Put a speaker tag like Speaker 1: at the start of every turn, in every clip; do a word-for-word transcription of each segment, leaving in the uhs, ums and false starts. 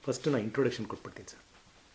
Speaker 1: First ನಾನು introduction ಕೊಟ್ಬಿಡ್ತೀನಿ sir.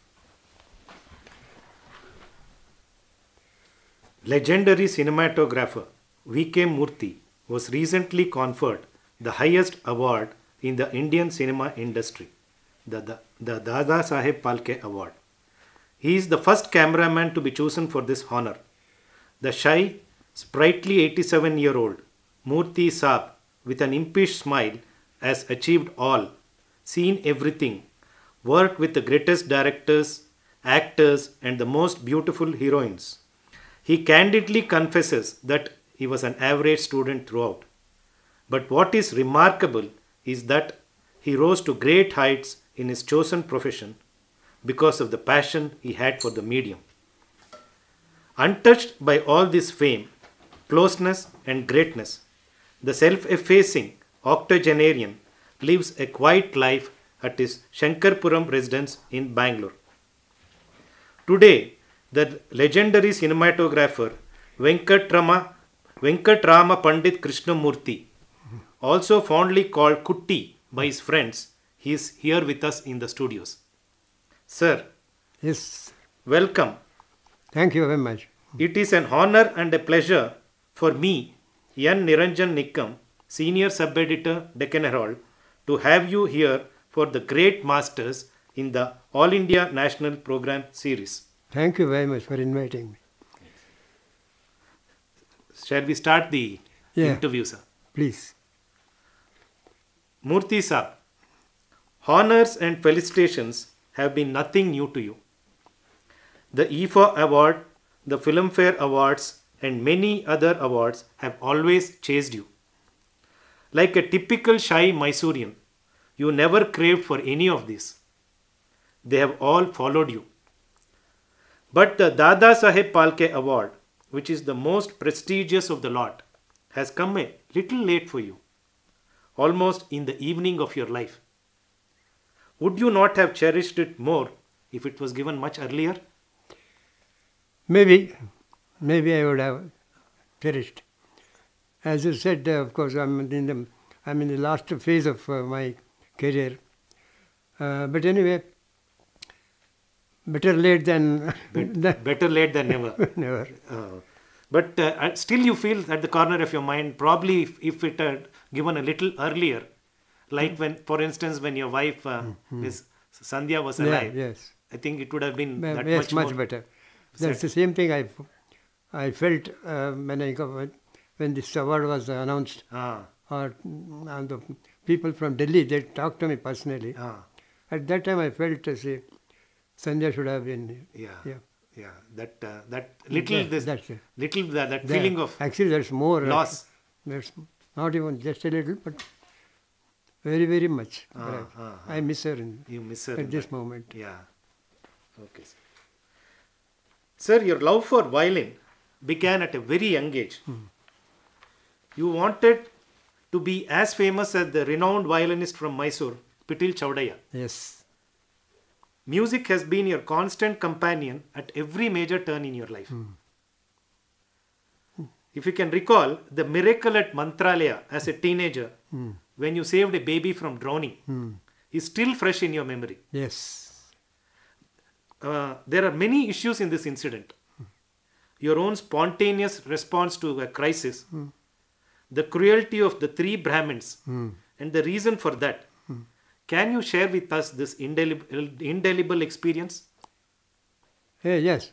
Speaker 1: Legendary cinematographer V K Murthy was recently conferred the highest award in the Indian cinema industry, the, the, the Dada Saheb Phalke Award. He is the first cameraman to be chosen for this honor. The shy, sprightly eighty-seven-year-old Murthy Saab, with an impish smile, has achieved all, seen everything, worked with the greatest directors, actors, and the most beautiful heroines. He candidly confesses that he was an average student throughout. But what is remarkable is that he rose to great heights in his chosen profession because of the passion he had for the medium. Untouched by all this fame, closeness, and greatness, the self-effacing octogenarian lives a quiet life at his Shankarpuram residence in Bangalore. Today, the legendary cinematographer Venkatrama, Venkatrama Pandit Krishnamurthy, also fondly called Kutti by his friends, he is here with us in the studios. Sir,
Speaker 2: Yes,
Speaker 1: welcome.
Speaker 2: thank you very much.
Speaker 1: It is an honor and a pleasure for me, N. Niranjan Nikkam, Senior Sub-Editor, Deccan Herald, to have you here for the Great Masters in the All India National Program Series.
Speaker 2: Thank you very much for inviting me.
Speaker 1: Shall we start the
Speaker 2: Yeah.
Speaker 1: interview, sir?
Speaker 2: Please.
Speaker 1: Murthy Saab, honors and felicitations have been nothing new to you. The I F A Award, the Filmfare Awards, and many other awards have always chased you. Like a typical shy Mysorean, you never craved for any of this. They have all followed you. But the Dada Saheb Phalke Award, which is the most prestigious of the lot, has come a little late for you, almost in the evening of your life. Would you not have cherished it more if it was given much earlier?
Speaker 2: Maybe, maybe I would have cherished. As you said, uh, of course, I'm in the, I'm in the last phase of uh, my career. Uh, but anyway, better late than, than
Speaker 1: Better late than never.
Speaker 2: never.
Speaker 1: Uh, but uh, uh, still you feel at the corner of your mind, probably if, if it had given a little earlier, like when, for instance, when your wife, uh, Miss Sandhya was
Speaker 2: Yeah,
Speaker 1: alive,
Speaker 2: yes.
Speaker 1: I think it would have been
Speaker 2: Ma-
Speaker 1: that
Speaker 2: yes,
Speaker 1: much,
Speaker 2: much
Speaker 1: more.
Speaker 2: better. That's the same thing I, f- I felt uh, when I got, when this award was announced.
Speaker 1: Ah,
Speaker 2: Or mm, and the people from Delhi, they talked to me personally.
Speaker 1: ah,
Speaker 2: At that time, I felt as if Sandhya should have been.
Speaker 1: yeah,
Speaker 2: Yeah.
Speaker 1: yeah. That uh, that little
Speaker 2: That-
Speaker 1: this
Speaker 2: that's it.
Speaker 1: little that, that
Speaker 2: There-
Speaker 1: feeling of
Speaker 2: Actually, there's more. uh,
Speaker 1: loss.
Speaker 2: There's not even just a little, but very, very much.
Speaker 1: Ah,
Speaker 2: perhaps.
Speaker 1: ah,
Speaker 2: I miss her in,
Speaker 1: You miss her
Speaker 2: at
Speaker 1: in
Speaker 2: this
Speaker 1: that.
Speaker 2: moment.
Speaker 1: Yeah. Okay. Sir. Sir, your love for violin began at a very young age. You wanted to be as famous as the renowned violinist from Mysore, Pitil Chaudaya.
Speaker 2: Yes.
Speaker 1: Music has been your constant companion at every major turn in your life. If you can recall the miracle at Mantralaya as a teenager, when you saved a baby from drowning, is still fresh in your memory.
Speaker 2: Yes.
Speaker 1: Uh, there are many issues in this incident. Your own spontaneous response to a crisis, the cruelty of the three Brahmins, and the reason for that. Can you share with us this indelible, indelible experience?
Speaker 2: Eh, yes.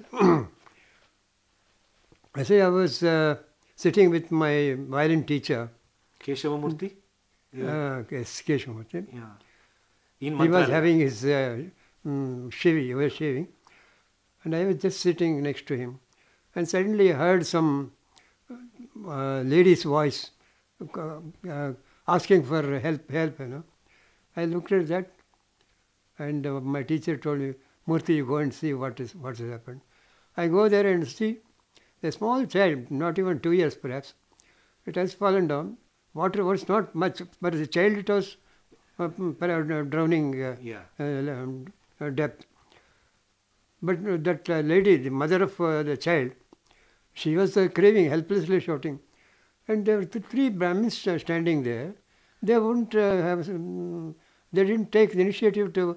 Speaker 2: I say I was uh, sitting with my violin teacher,
Speaker 1: Keshavamurthy?
Speaker 2: uh, yes, Keshavamurthy.
Speaker 1: Yeah. In
Speaker 2: He was
Speaker 1: Mantralaya.
Speaker 2: having his uh, mm, shaving, he was shaving, and I was just sitting next to him, and suddenly I heard some uh, lady's voice uh, uh, asking for help, help, you know. I looked at that, and uh, my teacher told me, Murthy, you go and see what is what has happened. I go there and see a small child, not even two years perhaps. It has fallen down. Water was not much, but the child it was uh, drowning uh,
Speaker 1: Yeah.
Speaker 2: uh, uh, depth. But uh, that uh, lady, the mother of uh, the child, she was uh, craving, helplessly shouting. And there were th- three Brahmins uh, standing there. They wouldn't uh, have, um, they didn't take the initiative to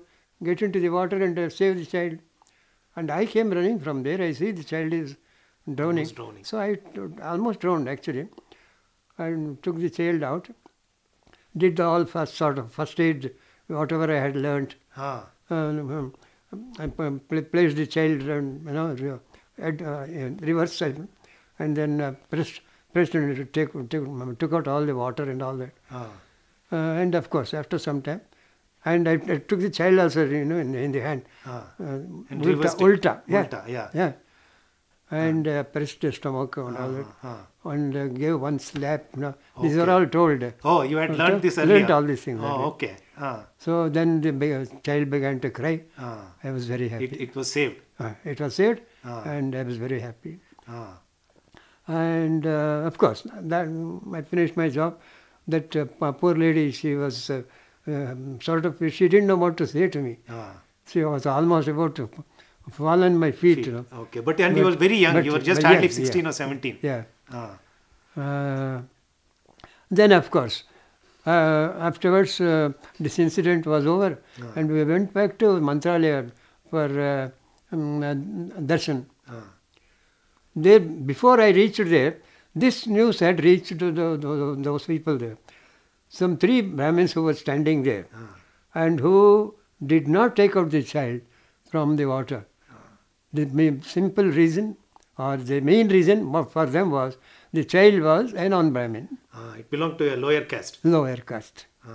Speaker 2: get into the water and uh, save the child. And I came running from there. I see the child is drowning.
Speaker 1: Almost drowning.
Speaker 2: So I t- almost drowned actually. I took the child out, did all first sort of first aid, whatever I had learnt.
Speaker 1: Ah.
Speaker 2: Um, I p- pl- placed the child, um, you know, re- at uh, in reverse side, and then uh, pressed, pressed and it take, take, took out all the water and all that.
Speaker 1: Ah.
Speaker 2: Uh, and of course, after some time, and I, I took the child also, you know, in, in the hand.
Speaker 1: Ah.
Speaker 2: Uh,
Speaker 1: And
Speaker 2: ulta,
Speaker 1: reversed it.
Speaker 2: ulta, yeah,
Speaker 1: Ulta, yeah.
Speaker 2: yeah, and uh, pressed the stomach and all that,
Speaker 1: Ah,
Speaker 2: and uh, gave one slap. You know, these are
Speaker 1: Okay.
Speaker 2: all told.
Speaker 1: Oh, you had
Speaker 2: Uh,
Speaker 1: learned this
Speaker 2: learnt
Speaker 1: earlier.
Speaker 2: all these things
Speaker 1: Oh,
Speaker 2: earlier.
Speaker 1: okay. Ah.
Speaker 2: So then the be- child began to cry.
Speaker 1: Ah.
Speaker 2: I was very happy.
Speaker 1: It, it was saved.
Speaker 2: Uh, it was saved,
Speaker 1: Ah.
Speaker 2: and I was very happy.
Speaker 1: Ah.
Speaker 2: And uh, of course, that I finished my job. That uh, p- poor lady, she was uh, um, sort of, she didn't know what to say to me.
Speaker 1: Ah.
Speaker 2: She was almost about to f- fall on my feet, you know.
Speaker 1: Okay, but and you
Speaker 2: But-
Speaker 1: were very young.
Speaker 2: but-
Speaker 1: You were just
Speaker 2: but
Speaker 1: hardly
Speaker 2: yeah,
Speaker 1: sixteen
Speaker 2: yeah.
Speaker 1: or seventeen.
Speaker 2: Yeah.
Speaker 1: Ah.
Speaker 2: Uh, then, of course, uh, afterwards, uh, this incident was over,
Speaker 1: Ah.
Speaker 2: and we went back to Mantralaya for uh, um, uh, darshan.
Speaker 1: Ah.
Speaker 2: There, before I reached there, this news had reached to the, the, those people there. Some three Brahmins who were standing there,
Speaker 1: Ah.
Speaker 2: and who did not take out the child from the water. The main, simple reason, or the main reason wa- for them was, the child was a non-Brahmin,
Speaker 1: Ah. It belonged to a lower caste.
Speaker 2: lower caste.
Speaker 1: Ah.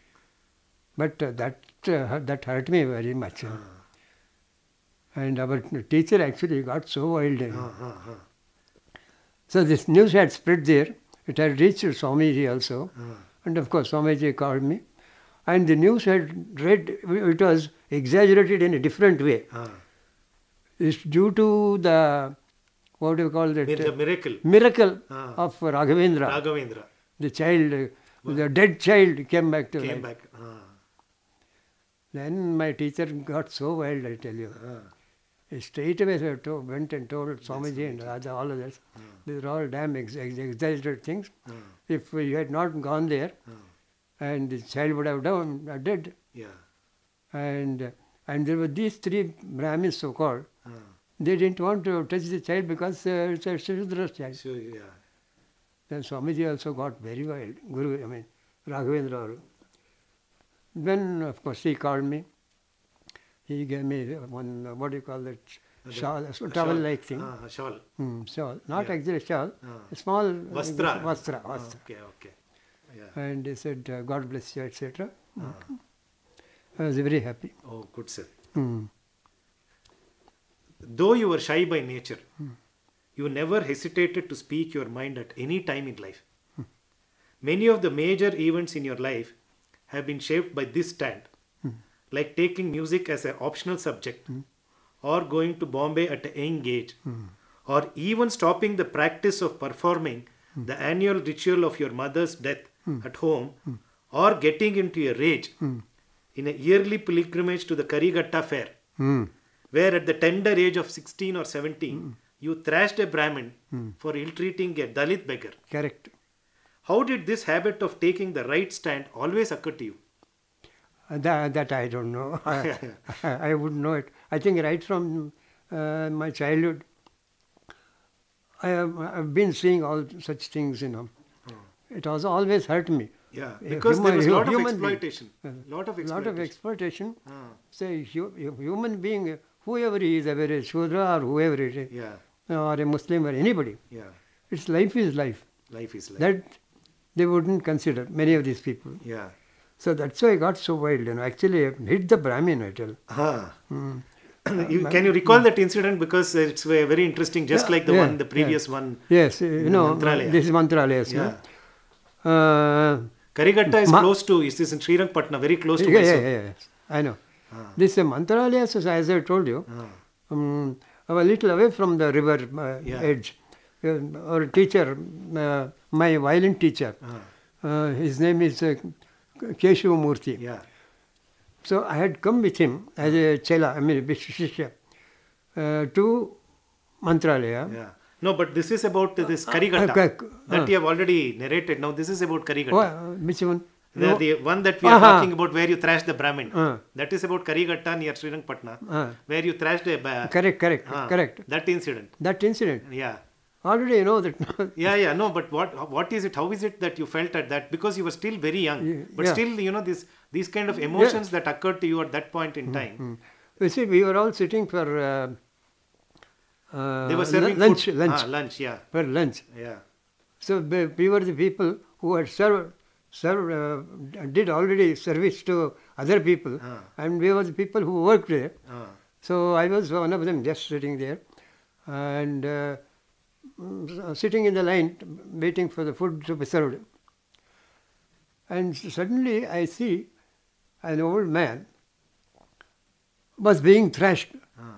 Speaker 2: But uh, that uh, that hurt me very much. uh.
Speaker 1: Ah.
Speaker 2: And our teacher actually got so wild. uh.
Speaker 1: Ah. Ah. Ah.
Speaker 2: So this news had spread there. It had reached Swamiji also.
Speaker 1: Ah.
Speaker 2: And of course, Swamiji called me. And the news had read, it was exaggerated in a different way.
Speaker 1: Ah.
Speaker 2: It's due to the, what do you call that?
Speaker 1: The miracle.
Speaker 2: Miracle
Speaker 1: Ah.
Speaker 2: of Raghavendra.
Speaker 1: Raghavendra
Speaker 2: The child, uh, the dead child came back to
Speaker 1: came
Speaker 2: life.
Speaker 1: back. Ah.
Speaker 2: Then my teacher got so wild, I tell you.
Speaker 1: Ah.
Speaker 2: He straight away he to- went and told Swamiji and Raja, all of this.
Speaker 1: Ah.
Speaker 2: These are all damn ex- ex- exaggerated things.
Speaker 1: Ah.
Speaker 2: If you had not gone there,
Speaker 1: Ah.
Speaker 2: and the child would have done, uh, dead.
Speaker 1: Yeah.
Speaker 2: And and there were these three Brahmins, so called.
Speaker 1: Ah.
Speaker 2: They didn't want to touch the child because uh, it's a Shudra child.
Speaker 1: So yeah.
Speaker 2: Then Swamiji also got very wild. Guru, I mean, Raghavendra. Then, of course, he called me. He gave me one, uh, what do you call that?
Speaker 1: The-
Speaker 2: Shawl, a
Speaker 1: a shawl.
Speaker 2: towel-like thing.
Speaker 1: Ah, a shawl.
Speaker 2: Hmm, shawl. Not
Speaker 1: Yeah.
Speaker 2: actually shawl.
Speaker 1: Ah.
Speaker 2: A small uh,
Speaker 1: Vastra.
Speaker 2: Vastra.
Speaker 1: Ah,
Speaker 2: vastra.
Speaker 1: okay, okay. Yeah.
Speaker 2: And he said, uh, God bless you, et cetera.
Speaker 1: Ah.
Speaker 2: I was very happy.
Speaker 1: Oh, good sir.
Speaker 2: Hmm.
Speaker 1: Though you were shy by nature, you never hesitated to speak your mind at any time in life. Many of the major events in your life have been shaped by this stand, like taking music as an optional subject, or going to Bombay at a young age, or even stopping the practice of performing the annual ritual of your mother's death at home, or getting into a rage in a yearly pilgrimage to the Karigatta fair,
Speaker 2: Hmm.
Speaker 1: where at the tender age of sixteen or seventeen, you thrashed a Brahmin for ill-treating a Dalit beggar.
Speaker 2: Correct.
Speaker 1: How did this habit of taking the right stand always occur to you?
Speaker 2: Uh, That, that I don't know. I, I wouldn't know it. I think right from uh, my childhood, I have I've been seeing all such things, you know. It has always hurt me.
Speaker 1: Yeah,
Speaker 2: A
Speaker 1: because
Speaker 2: human-
Speaker 1: there was a lot of
Speaker 2: human being.
Speaker 1: exploitation. Lot of
Speaker 2: A lot of
Speaker 1: exploitation.
Speaker 2: exploitation.
Speaker 1: Ah,
Speaker 2: Say, hu- hu- human being, whoever he is, whether it's Shudra or whoever it is,
Speaker 1: yeah,
Speaker 2: or a Muslim or anybody,
Speaker 1: yeah.
Speaker 2: its life is life.
Speaker 1: Life is life.
Speaker 2: That they wouldn't consider, many of these people.
Speaker 1: Yeah.
Speaker 2: So that's why I got so wild. You know, actually, I hit the Brahmin, I tell.
Speaker 1: Ah.
Speaker 2: Mm.
Speaker 1: you, can you recall that incident? Because it's ve- very interesting, just
Speaker 2: Yeah,
Speaker 1: like the
Speaker 2: yeah,
Speaker 1: one, the previous one.
Speaker 2: Yes, uh, you
Speaker 1: In
Speaker 2: know,
Speaker 1: Mantralaya.
Speaker 2: this is Mantralaya.
Speaker 1: Yeah.
Speaker 2: Yeah. Uh,
Speaker 1: Karigatta is
Speaker 2: Ma-
Speaker 1: close to, is this in Srirangpatna, very close to
Speaker 2: yeah, yeah,
Speaker 1: Mysore.
Speaker 2: yeah, yeah, I know.
Speaker 1: Ah.
Speaker 2: This uh, Mantralaya, so as I told you,
Speaker 1: Ah.
Speaker 2: um, a little away from the river uh,
Speaker 1: Yeah.
Speaker 2: edge. Uh, our teacher, uh, my violin teacher,
Speaker 1: Ah.
Speaker 2: uh, his name is uh, Keshav Murthy.
Speaker 1: Yeah.
Speaker 2: So I had come with him as a chela, I mean, Shishya, uh, to Mantralaya.
Speaker 1: Yeah. No, but this is about this
Speaker 2: Uh,
Speaker 1: Karigatta
Speaker 2: okay,
Speaker 1: that
Speaker 2: uh.
Speaker 1: you have already narrated. Now this is about Karigatta.
Speaker 2: Oh, uh, which one?
Speaker 1: The,
Speaker 2: No.
Speaker 1: the one that we are
Speaker 2: Uh-huh.
Speaker 1: talking about where you thrashed the Brahmin.
Speaker 2: Uh.
Speaker 1: That is about Karighatta near Srirangpatna,
Speaker 2: Uh,
Speaker 1: where you thrashed a. Ba-
Speaker 2: correct, correct,
Speaker 1: Ah,
Speaker 2: correct.
Speaker 1: That incident.
Speaker 2: That incident.
Speaker 1: Yeah.
Speaker 2: Already you know that.
Speaker 1: Yeah, yeah, no, but what what is it? How is it that you felt at that? Because you were still very young,
Speaker 2: Yeah,
Speaker 1: but
Speaker 2: yeah.
Speaker 1: still, you know, this these kind of emotions that occurred to you at that point in time.
Speaker 2: Mm. You see, we were all sitting for uh, uh,
Speaker 1: They were serving
Speaker 2: lu- lunch,
Speaker 1: food.
Speaker 2: lunch,
Speaker 1: Ah, lunch, yeah,
Speaker 2: for lunch.
Speaker 1: yeah.
Speaker 2: So we we were the people who had served, served uh, did already service to other people,
Speaker 1: Ah.
Speaker 2: and we were the people who worked there.
Speaker 1: Ah,
Speaker 2: So I was one of them, just sitting there, and uh, mm, sitting in the line, waiting for the food to be served. And suddenly I see an old man was being thrashed
Speaker 1: ah.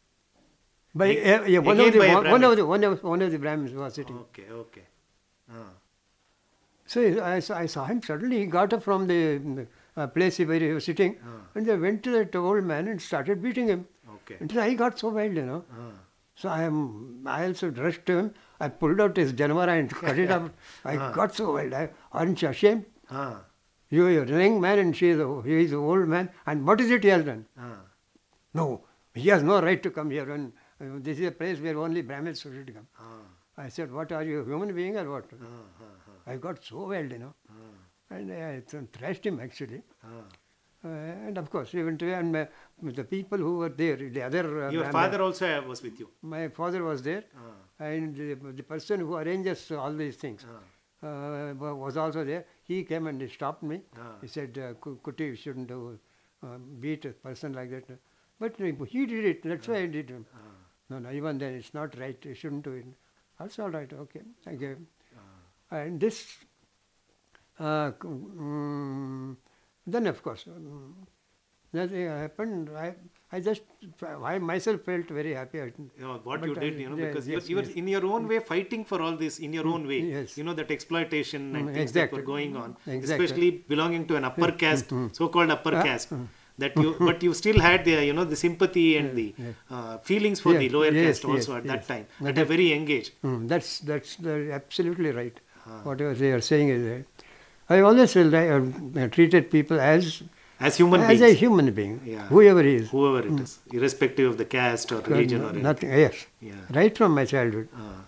Speaker 2: by
Speaker 1: Ag-
Speaker 2: uh, yeah, one, of
Speaker 1: again
Speaker 2: the,
Speaker 1: by a
Speaker 2: one, one
Speaker 1: Brahmin.
Speaker 2: of the one of one of the Brahmins was sitting.
Speaker 1: Okay, okay. Ah,
Speaker 2: So I, saw- I saw him. Suddenly he got up from the uh, place where he was sitting,
Speaker 1: Ah.
Speaker 2: and they went to that old man and started beating him.
Speaker 1: okay.
Speaker 2: Until I got so wild, you know.
Speaker 1: Ah,
Speaker 2: So I am. I also rushed to him. I pulled out his janwara and cut it up. I
Speaker 1: Ah.
Speaker 2: got so wild. I, aren't you ashamed?
Speaker 1: ah,
Speaker 2: You are a young man and she is a, he is an old man. And what is it he has done?
Speaker 1: ah.
Speaker 2: No, he has no right to come here. And uh, this is a place where only Brahmins should come.
Speaker 1: Ah,
Speaker 2: I said, what are you, a human being or what?
Speaker 1: ah, ah, ah,
Speaker 2: I got so wild, you know.
Speaker 1: ah,
Speaker 2: And I thrashed him actually.
Speaker 1: ah.
Speaker 2: Uh, and of course, even to, and uh, the people who were there, the other. Uh,
Speaker 1: Your
Speaker 2: Brahmin-
Speaker 1: father also uh, was with you.
Speaker 2: My father was there.
Speaker 1: Ah,
Speaker 2: And the, the person who arranges all these things
Speaker 1: ah,
Speaker 2: uh, wa- was also there. He came and he stopped me.
Speaker 1: Ah.
Speaker 2: He said, uh, "Ku- Kuti, you shouldn't do, uh, beat a person like that. But uh, he did it. That's why I did it.
Speaker 1: ah,
Speaker 2: No, no, even then it's not right. You shouldn't do it. That's all right. Okay. I gave him.
Speaker 1: ah.
Speaker 2: And this, uh, c- mm, then of course, um, nothing happened. I, I just, I myself felt very happy.
Speaker 1: You know, what
Speaker 2: But
Speaker 1: you
Speaker 2: I-
Speaker 1: did, you know,
Speaker 2: yes,
Speaker 1: because
Speaker 2: yes,
Speaker 1: you, you
Speaker 2: yes.
Speaker 1: were in your own way fighting for all this in your own way.
Speaker 2: yes.
Speaker 1: You know, that exploitation and
Speaker 2: Mm,
Speaker 1: things that
Speaker 2: exactly.
Speaker 1: were going on,
Speaker 2: Exactly.
Speaker 1: especially belonging to an upper caste, so-called upper
Speaker 2: Ah,
Speaker 1: caste. That you, but you still had the, you know, the sympathy and the
Speaker 2: yes.
Speaker 1: uh, feelings for the
Speaker 2: Yes,
Speaker 1: lower
Speaker 2: yes,
Speaker 1: caste also
Speaker 2: yes,
Speaker 1: at that
Speaker 2: yes.
Speaker 1: time,
Speaker 2: That
Speaker 1: at a
Speaker 2: is-
Speaker 1: very young age.
Speaker 2: Mm, that's that's the, absolutely right.
Speaker 1: Ah.
Speaker 2: Whatever they are saying is right. I always felt I uh, treated people as
Speaker 1: As human
Speaker 2: as
Speaker 1: beings,
Speaker 2: a human being,
Speaker 1: Yeah.
Speaker 2: whoever he is.
Speaker 1: whoever it is, irrespective of the caste or religion or anything.
Speaker 2: Nothing. Yes,
Speaker 1: Yeah.
Speaker 2: right from my childhood.
Speaker 1: Ah.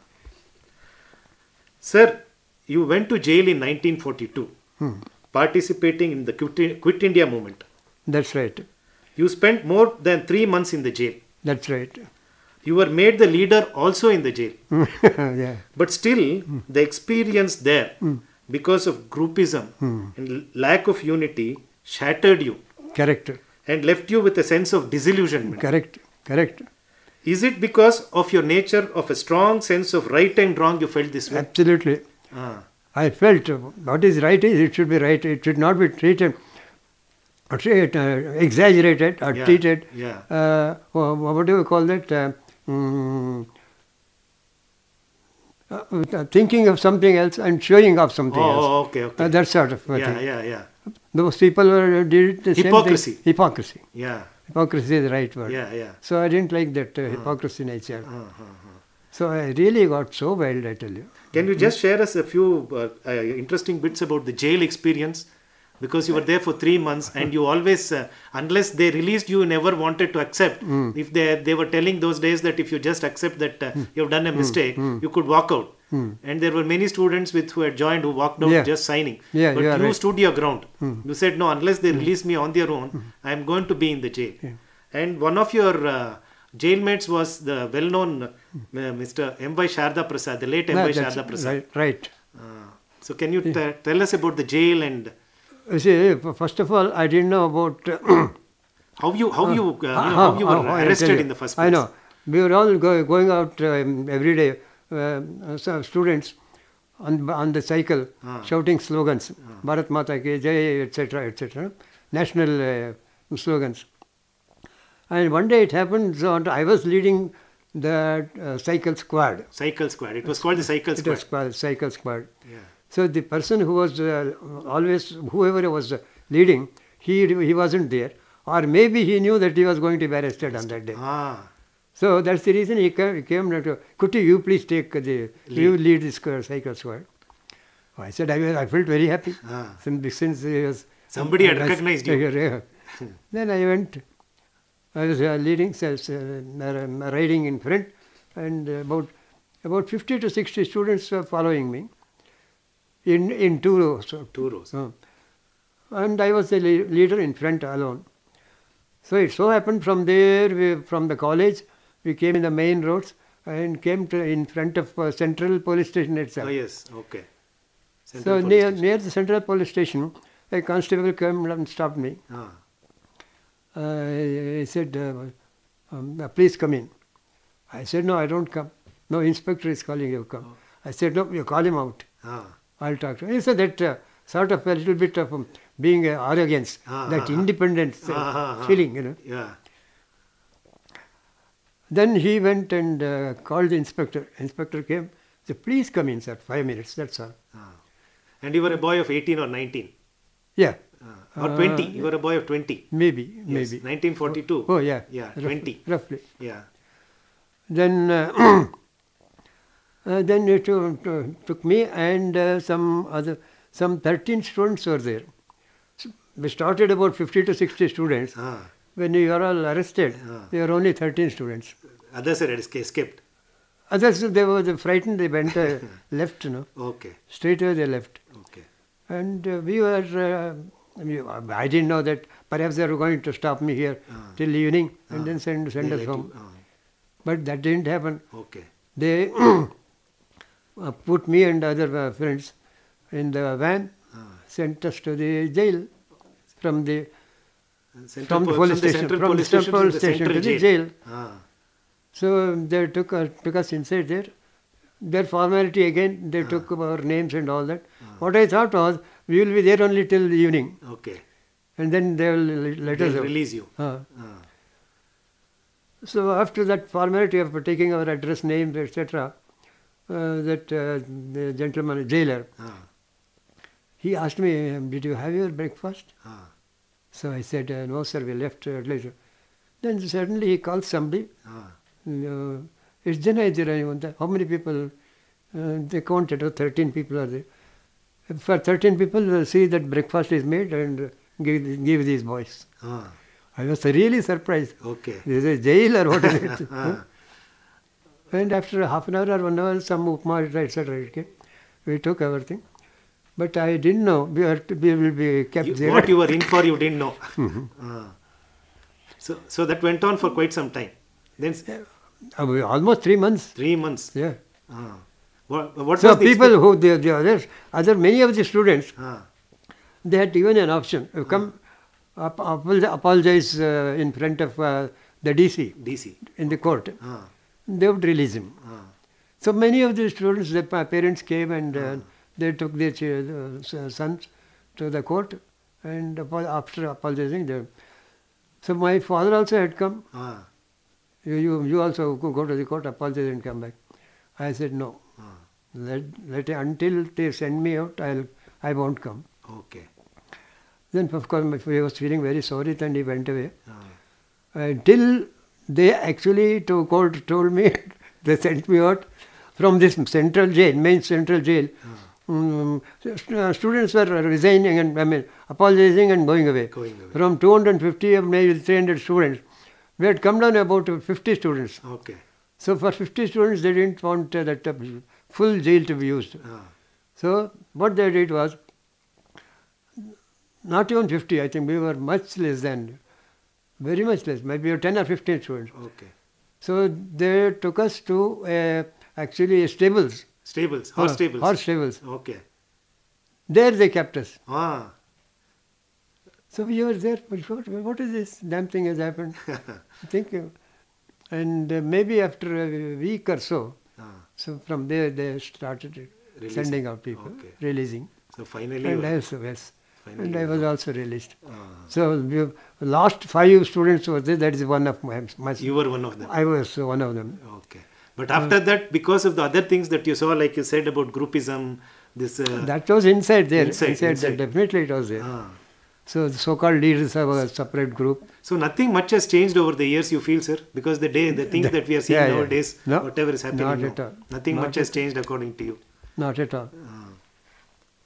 Speaker 1: Sir, you went to jail in nineteen forty-two,
Speaker 2: Hmm.
Speaker 1: participating in the Quit, Quit India movement.
Speaker 2: That's right.
Speaker 1: You spent more than three months in the jail.
Speaker 2: That's right.
Speaker 1: You were made the leader also in the jail.
Speaker 2: Yeah.
Speaker 1: But still, the experience there, because of groupism and l- lack of unity, shattered you
Speaker 2: Correct.
Speaker 1: and left you with a sense of disillusionment.
Speaker 2: Correct. Correct.
Speaker 1: Is it because of your nature of a strong sense of right and wrong you felt this way?
Speaker 2: Absolutely.
Speaker 1: Ah,
Speaker 2: I felt uh, what is right is it should be right. It should not be treated, or treated, uh, exaggerated or
Speaker 1: Yeah,
Speaker 2: treated.
Speaker 1: yeah.
Speaker 2: Uh, wha- what do you call that? Uh, mm, uh, uh, thinking of something else and showing off something else.
Speaker 1: oh, okay, okay.
Speaker 2: Uh, that sort of uh,
Speaker 1: yeah,
Speaker 2: thing.
Speaker 1: yeah, yeah,
Speaker 2: Those people were, did the
Speaker 1: Hypocrisy.
Speaker 2: same thing. Hypocrisy.
Speaker 1: yeah,
Speaker 2: Hypocrisy is the right word.
Speaker 1: yeah, yeah.
Speaker 2: So I didn't like that uh, hypocrisy nature.
Speaker 1: Ah, ah, ah.
Speaker 2: So I really got so wild, I tell you.
Speaker 1: Can you just share us a few uh, uh, interesting bits about the jail experience? Because you were there for three months and you always, uh, unless they released you, never wanted to accept. If they they were telling those days that if you just accept that uh, you've done a mistake, you could walk out. And there were many students with who had joined who walked out
Speaker 2: Yeah.
Speaker 1: just signing.
Speaker 2: Yeah,
Speaker 1: but
Speaker 2: you
Speaker 1: you
Speaker 2: are right.
Speaker 1: stood your ground. You said, no, unless they release me on their own, I am going to be in the jail. And one of your uh, jailmates was the well-known uh, Mister M Y Sharda Prasad, the late M Y
Speaker 2: Yeah, that's
Speaker 1: Sharda Prasad.
Speaker 2: right, right.
Speaker 1: Uh, so can you t- tell us about the jail and
Speaker 2: You see, first of all, I didn't know about. Uh,
Speaker 1: how you how you, uh, you know,
Speaker 2: how-
Speaker 1: how you were
Speaker 2: how- I'll
Speaker 1: arrested
Speaker 2: tell you.
Speaker 1: in the first place?
Speaker 2: I know. We were all go, going out um, every day, uh, some students on, on the cycle,
Speaker 1: Ah.
Speaker 2: shouting slogans, Bharat Mata Ki Jai, et cetera, et cetera, national uh, slogans. And one day it happened, so I was leading the uh, cycle squad.
Speaker 1: Cycle squad. It was called the cycle
Speaker 2: It
Speaker 1: squad.
Speaker 2: was called cycle squad.
Speaker 1: Yeah.
Speaker 2: So the person who was uh, always, whoever was uh, leading, he he wasn't there, or maybe he knew that he was going to be arrested on that day.
Speaker 1: Ah.
Speaker 2: So that's the reason he came. He came to Kuti, you please take the you lead this uh, cycle squad. I said, I, was- I felt very happy.
Speaker 1: Ah.
Speaker 2: Since, since he was,
Speaker 1: Somebody had
Speaker 2: I was-
Speaker 1: recognized you.
Speaker 2: Yeah. Then I went, I was uh, leading, so, uh, riding in front, and about about fifty to sixty students were following me in, in two rows. So,
Speaker 1: Two rows.
Speaker 2: uh, and I was the le- leader in front alone. So it so happened from there, we, from the college, we came in the main roads and came to in front of uh, Central Police Station itself.
Speaker 1: Oh, yes. Okay.
Speaker 2: so
Speaker 1: Central Police
Speaker 2: near,
Speaker 1: Station.
Speaker 2: near the Central Police Station, a constable came and stopped me.
Speaker 1: Ah.
Speaker 2: Uh, he said, uh, um, uh, please come in. I said, no, I don't come. No, inspector is calling you, come.
Speaker 1: Oh.
Speaker 2: I said, no, you call him out.
Speaker 1: Ah.
Speaker 2: I'll talk to him. He said that uh, sort of a little bit of um, being uh, arrogance,
Speaker 1: Ah,
Speaker 2: that
Speaker 1: ah, ah.
Speaker 2: independence uh,
Speaker 1: Ah, ah, ah.
Speaker 2: feeling, you know.
Speaker 1: Yeah.
Speaker 2: Then he went and uh, called the inspector. Inspector came, said, please come in, sir, five minutes, that's all.
Speaker 1: Ah. And you were a boy of eighteen or nineteen?
Speaker 2: Yeah,
Speaker 1: Ah. Or twenty? You were a boy of twenty?
Speaker 2: maybe,
Speaker 1: Yes.
Speaker 2: maybe.
Speaker 1: nineteen forty-two?
Speaker 2: Oh, yeah.
Speaker 1: Yeah,
Speaker 2: roughly,
Speaker 1: twenty.
Speaker 2: Roughly.
Speaker 1: Yeah.
Speaker 2: Then, uh, uh, then it uh, t- took me and uh, some other, some thirteen students were there. So we started about fifty to sixty students.
Speaker 1: Ah.
Speaker 2: When you are all arrested,
Speaker 1: Ah.
Speaker 2: there were only thirteen students.
Speaker 1: Others had esca- escaped.
Speaker 2: Others, they were frightened, they went uh, left, you know.
Speaker 1: Okay.
Speaker 2: Straight away they left.
Speaker 1: Okay.
Speaker 2: And uh, we were, uh, I, mean, I didn't know that perhaps they were going to stop me here
Speaker 1: Ah.
Speaker 2: till evening and
Speaker 1: Ah.
Speaker 2: then send, send
Speaker 1: They
Speaker 2: us
Speaker 1: let
Speaker 2: home.
Speaker 1: you- ah.
Speaker 2: But that didn't happen.
Speaker 1: Okay.
Speaker 2: They uh, put me and other uh, friends in the van,
Speaker 1: Ah.
Speaker 2: sent us to the jail from the
Speaker 1: Central
Speaker 2: from the
Speaker 1: po-
Speaker 2: police
Speaker 1: from the
Speaker 2: station,
Speaker 1: Central
Speaker 2: from
Speaker 1: Police
Speaker 2: the
Speaker 1: Station
Speaker 2: Central
Speaker 1: to the
Speaker 2: Station
Speaker 1: Central
Speaker 2: to the
Speaker 1: Jail.
Speaker 2: jail.
Speaker 1: Ah.
Speaker 2: So they took us, took us inside there. Their formality again, they
Speaker 1: Ah.
Speaker 2: took our names and all that.
Speaker 1: Ah.
Speaker 2: What I thought was, we will be there only till the evening,
Speaker 1: Okay.
Speaker 2: and then they will let us
Speaker 1: They'll
Speaker 2: out.
Speaker 1: release you.
Speaker 2: Ah.
Speaker 1: Ah.
Speaker 2: So after that formality of taking our address, names, et cetera, uh, that uh, the gentleman, jailer,
Speaker 1: Ah.
Speaker 2: he asked me, um, did you have your breakfast?
Speaker 1: Ah.
Speaker 2: So I said, uh, no sir, we left uh, later. Then suddenly he called somebody.
Speaker 1: Ah.
Speaker 2: Uh, it's Janai Jirayavanta. How many people? Uh, they counted, oh, thirteen people are there. For thirteen people, uh, see that breakfast is made and uh, give, give these boys.
Speaker 1: Ah.
Speaker 2: I was really surprised.
Speaker 1: Okay.
Speaker 2: This is a jail or what is it?
Speaker 1: Ah.
Speaker 2: And after half an hour or one hour, some upma, et cetera, it came. We took everything. But I didn't know we, are to, we will be kept
Speaker 1: You-
Speaker 2: there.
Speaker 1: what you were in for, you didn't know. Ah. So, so that went on for quite some time. Then s-
Speaker 2: Uh, almost three months.
Speaker 1: three months.
Speaker 2: Yeah.
Speaker 1: Ah. What, what
Speaker 2: So
Speaker 1: was the
Speaker 2: people
Speaker 1: expect-
Speaker 2: who, the, the others, other, many of the students,
Speaker 1: Ah.
Speaker 2: they had given an option. You come, ap- apol- apologize uh, in front of uh, the D C
Speaker 1: D C.
Speaker 2: in the court.
Speaker 1: Ah.
Speaker 2: They would release him.
Speaker 1: Ah.
Speaker 2: So many of the students, their pa- parents came and uh, they took their ch- uh, sons to the court, and apo- after apologizing, they. So my father also had come.
Speaker 1: Ah.
Speaker 2: You, you, you also go go to the court, apologize and come back. I said no.
Speaker 1: Ah.
Speaker 2: Let, let until they send me out, I'll I won't come.
Speaker 1: Okay.
Speaker 2: Then of course my, he was feeling very sorry, and he went away.
Speaker 1: Ah.
Speaker 2: Until they actually to court told me, they sent me out from this central jail, main central jail. Um, st- uh, students were resigning and I mean apologizing and going away.
Speaker 1: Going away.
Speaker 2: From two hundred fifty of maybe three hundred students, we had come down about fifty students.
Speaker 1: Okay.
Speaker 2: So for fifty students, they didn't want uh, that uh, full jail to be used.
Speaker 1: Ah.
Speaker 2: So what they did was, not even fifty, I think we were much less than, very much less, maybe ten or fifteen students.
Speaker 1: Okay.
Speaker 2: So they took us to uh, actually stables.
Speaker 1: Stables. Horse
Speaker 2: Uh,
Speaker 1: stables.
Speaker 2: Horse stables.
Speaker 1: Okay.
Speaker 2: There they kept us.
Speaker 1: Ah.
Speaker 2: So we were there, but what, what is this? Damn thing has happened. Thank you. And uh, maybe after a week or so,
Speaker 1: Ah.
Speaker 2: so from there they started
Speaker 1: Releasing.
Speaker 2: sending out people,
Speaker 1: Okay.
Speaker 2: releasing.
Speaker 1: So finally.
Speaker 2: And
Speaker 1: you-
Speaker 2: I also, yes.
Speaker 1: finally
Speaker 2: And I
Speaker 1: you-
Speaker 2: was also released.
Speaker 1: Ah.
Speaker 2: So we, last five students were there, that is one of my, my
Speaker 1: You were one of them.
Speaker 2: I was one of them.
Speaker 1: Okay. But after that, because of the other things that you saw, like you said about groupism, this. Uh,
Speaker 2: That was inside there.
Speaker 1: Inside,
Speaker 2: inside,
Speaker 1: inside.
Speaker 2: That definitely it was there.
Speaker 1: ah.
Speaker 2: So the so-called leaders have a separate group.
Speaker 1: So nothing much has changed over the years, you feel, sir? Because the day, the things that we are seeing
Speaker 2: Yeah, yeah.
Speaker 1: nowadays,
Speaker 2: No,
Speaker 1: whatever is happening
Speaker 2: not
Speaker 1: now,
Speaker 2: at all.
Speaker 1: nothing
Speaker 2: Not
Speaker 1: much has changed according to you.
Speaker 2: Not at all.
Speaker 1: Ah.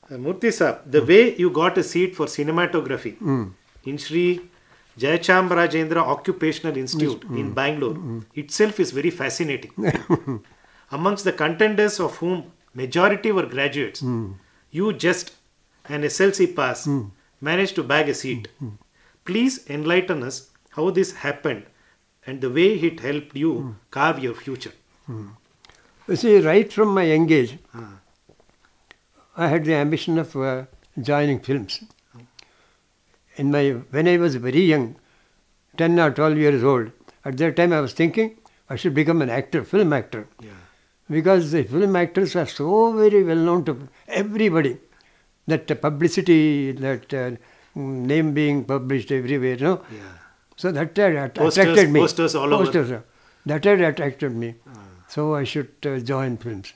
Speaker 1: Uh, Murthy Saab, the way you got a seat for cinematography
Speaker 2: Mm.
Speaker 1: in Sri Jayachamrajendra Occupational Institute in Bangalore itself is very fascinating. Amongst the contenders, of whom majority were graduates, you just an S L C pass managed to bag a seat. Please enlighten us how this happened and the way it helped you carve your future.
Speaker 2: You see, right from my young age,
Speaker 1: Ah.
Speaker 2: I had the ambition of uh, joining films. In my, when I was very young, ten or twelve years old, at that time I was thinking I should become an actor, film actor.
Speaker 1: Yeah.
Speaker 2: Because the film actors are so very well known to everybody. That uh, publicity, that uh, name being published everywhere, you know.
Speaker 1: Yeah.
Speaker 2: So that had att-
Speaker 1: Posters-
Speaker 2: attracted me.
Speaker 1: posters all over.
Speaker 2: Posters, uh, That had attracted me.
Speaker 1: Ah.
Speaker 2: So I should uh, join films.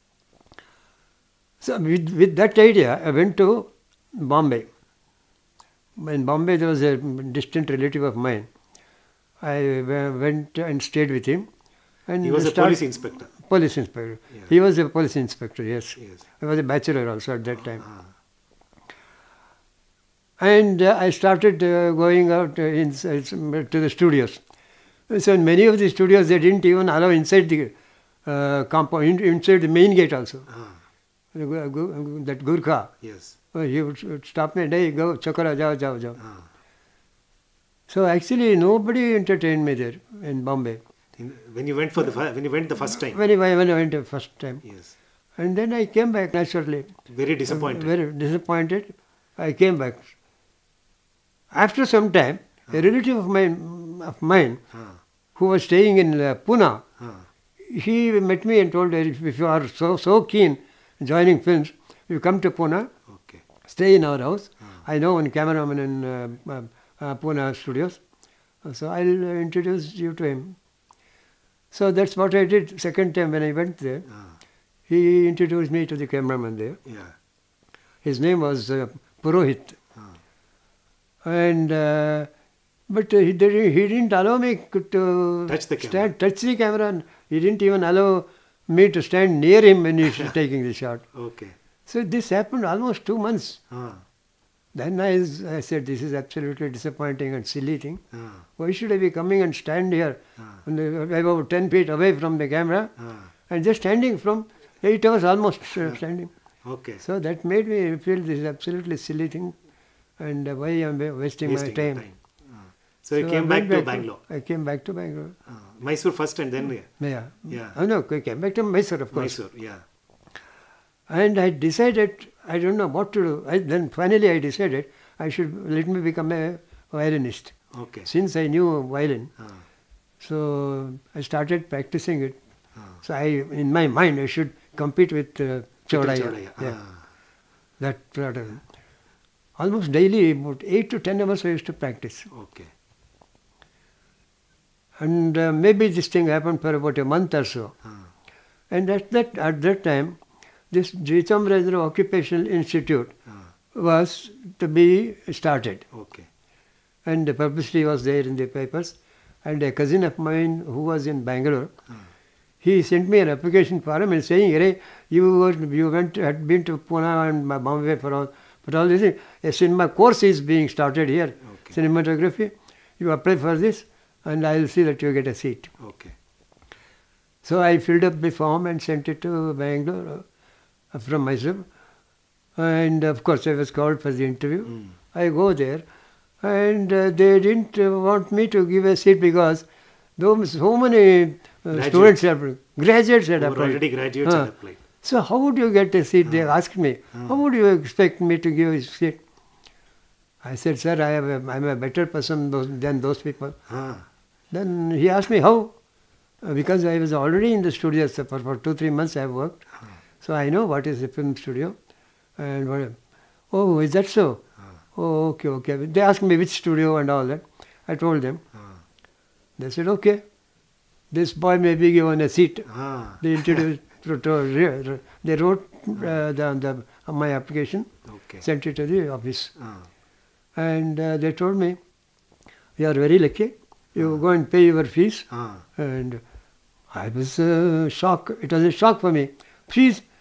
Speaker 2: So with, with that idea, I went to Bombay. In Bombay, there was a distant relative of mine. I w- went and stayed with him. And
Speaker 1: He was a
Speaker 2: start-
Speaker 1: police inspector.
Speaker 2: Police inspector.
Speaker 1: Yeah.
Speaker 2: He was a police inspector, yes.
Speaker 1: Yes.
Speaker 2: I was a bachelor also at that time.
Speaker 1: Ah.
Speaker 2: And uh, I started uh, going out uh, in, uh, to the studios. So in many of the studios, they didn't even allow inside the uh, compound, in, inside the main gate also.
Speaker 1: Ah.
Speaker 2: The gu- gu- That Gurkha,
Speaker 1: Yes.
Speaker 2: uh, he would, would stop me, hey, go, chakra, jao, jao, jao.
Speaker 1: Ah.
Speaker 2: So actually nobody entertained me there in Bombay.
Speaker 1: In, when you went for the fir- when you went the first time.
Speaker 2: When I, when I went the first time.
Speaker 1: Yes.
Speaker 2: And then I came back naturally.
Speaker 1: Very disappointed.
Speaker 2: Very disappointed. I came back. After some time, a relative of mine, of mine
Speaker 1: Ah.
Speaker 2: who was staying in uh, Pune,
Speaker 1: Ah.
Speaker 2: he met me and told her, if, if you are so, so keen joining films, you come to Pune,
Speaker 1: Okay.
Speaker 2: stay in our house.
Speaker 1: Ah.
Speaker 2: I know one cameraman in uh, uh, uh, Pune studios. So I'll uh, introduce you to him. So that's what I did. Second time when I went there,
Speaker 1: Ah.
Speaker 2: he introduced me to the cameraman there.
Speaker 1: Yeah.
Speaker 2: His name was uh, Purohit.
Speaker 1: Ah.
Speaker 2: And uh, but uh, he didn't he didn't allow me to
Speaker 1: Touch the camera.
Speaker 2: stand, touch the camera. And he didn't even allow me to stand near him when he was taking the shot.
Speaker 1: Okay.
Speaker 2: So this happened almost two months.
Speaker 1: Ah.
Speaker 2: Then I, I said, this is absolutely disappointing and silly thing.
Speaker 1: Ah.
Speaker 2: Why should I be coming and stand here,
Speaker 1: Ah.
Speaker 2: on the, about ten feet away from the camera,
Speaker 1: Ah.
Speaker 2: and just standing from eight hours almost uh, standing.
Speaker 1: Okay.
Speaker 2: So that made me feel this is absolutely silly thing, and uh, why I'm wa- wasting,
Speaker 1: Wasting
Speaker 2: my
Speaker 1: your
Speaker 2: time.
Speaker 1: Ah. So you
Speaker 2: So I
Speaker 1: came back
Speaker 2: went
Speaker 1: to Bangalore.
Speaker 2: I came back to Bangalore.
Speaker 1: Ah. Mysore first and then yeah.
Speaker 2: Yeah.
Speaker 1: Yeah.
Speaker 2: Oh no, I came back to Mysore, of course.
Speaker 1: Mysore. Yeah.
Speaker 2: And I decided, I don't know what to do. I, then finally I decided I should let me become a violinist.
Speaker 1: Okay.
Speaker 2: Since I knew violin,
Speaker 1: Ah.
Speaker 2: so I started practicing it.
Speaker 1: Ah.
Speaker 2: So I, in my mind, I should compete with uh, Chodaya.
Speaker 1: Chodaya.
Speaker 2: Yeah,
Speaker 1: Ah.
Speaker 2: that pattern. Almost daily, about eight to ten hours I used to practice.
Speaker 1: Okay.
Speaker 2: And uh, maybe this thing happened for about a month or so.
Speaker 1: Ah.
Speaker 2: And at that, at that time, this Jayachamrajendra Occupational Institute
Speaker 1: Ah.
Speaker 2: was to be started.
Speaker 1: Okay.
Speaker 2: And the publicity was there in the papers. And a cousin of mine who was in Bangalore,
Speaker 1: Ah.
Speaker 2: he sent me an application form and saying, "Hey, you were, you went had been to Pune and Bombay for all for all this. A cinema course is being started here,
Speaker 1: Okay.
Speaker 2: cinematography. You apply for this, and I will see that you get a seat."
Speaker 1: Okay.
Speaker 2: So I filled up the form and sent it to Bangalore uh, from Mysore. And of course, I was called for the interview.
Speaker 1: Mm.
Speaker 2: I go there, and uh, they didn't uh, want me to give a seat because though so many uh,
Speaker 1: Graduates.
Speaker 2: students have graduates had
Speaker 1: Who were
Speaker 2: applied.
Speaker 1: already graduates
Speaker 2: Huh.
Speaker 1: had applied.
Speaker 2: So how would you get a seat? They asked me, how would you expect me to give a seat? I said, sir, I have a, I'm a better person those, than those people.
Speaker 1: Ah.
Speaker 2: Then he asked me how. Uh, because I was already in the studio so for, for two, three months I have worked. So I know what is a film studio. And what, oh, is that so?
Speaker 1: Ah.
Speaker 2: Oh, okay, okay. They asked me which studio and all that. I told them.
Speaker 1: Ah.
Speaker 2: They said, okay, this boy may be given a seat.
Speaker 1: Ah.
Speaker 2: They introduced, to- to- they wrote uh, the, the, my application,
Speaker 1: Okay.
Speaker 2: sent it to the office.
Speaker 1: Ah.
Speaker 2: And uh, they told me, you are very lucky. You go and pay your fees.
Speaker 1: Ah.
Speaker 2: And I was uh, shocked. It was a shock for me. Fees,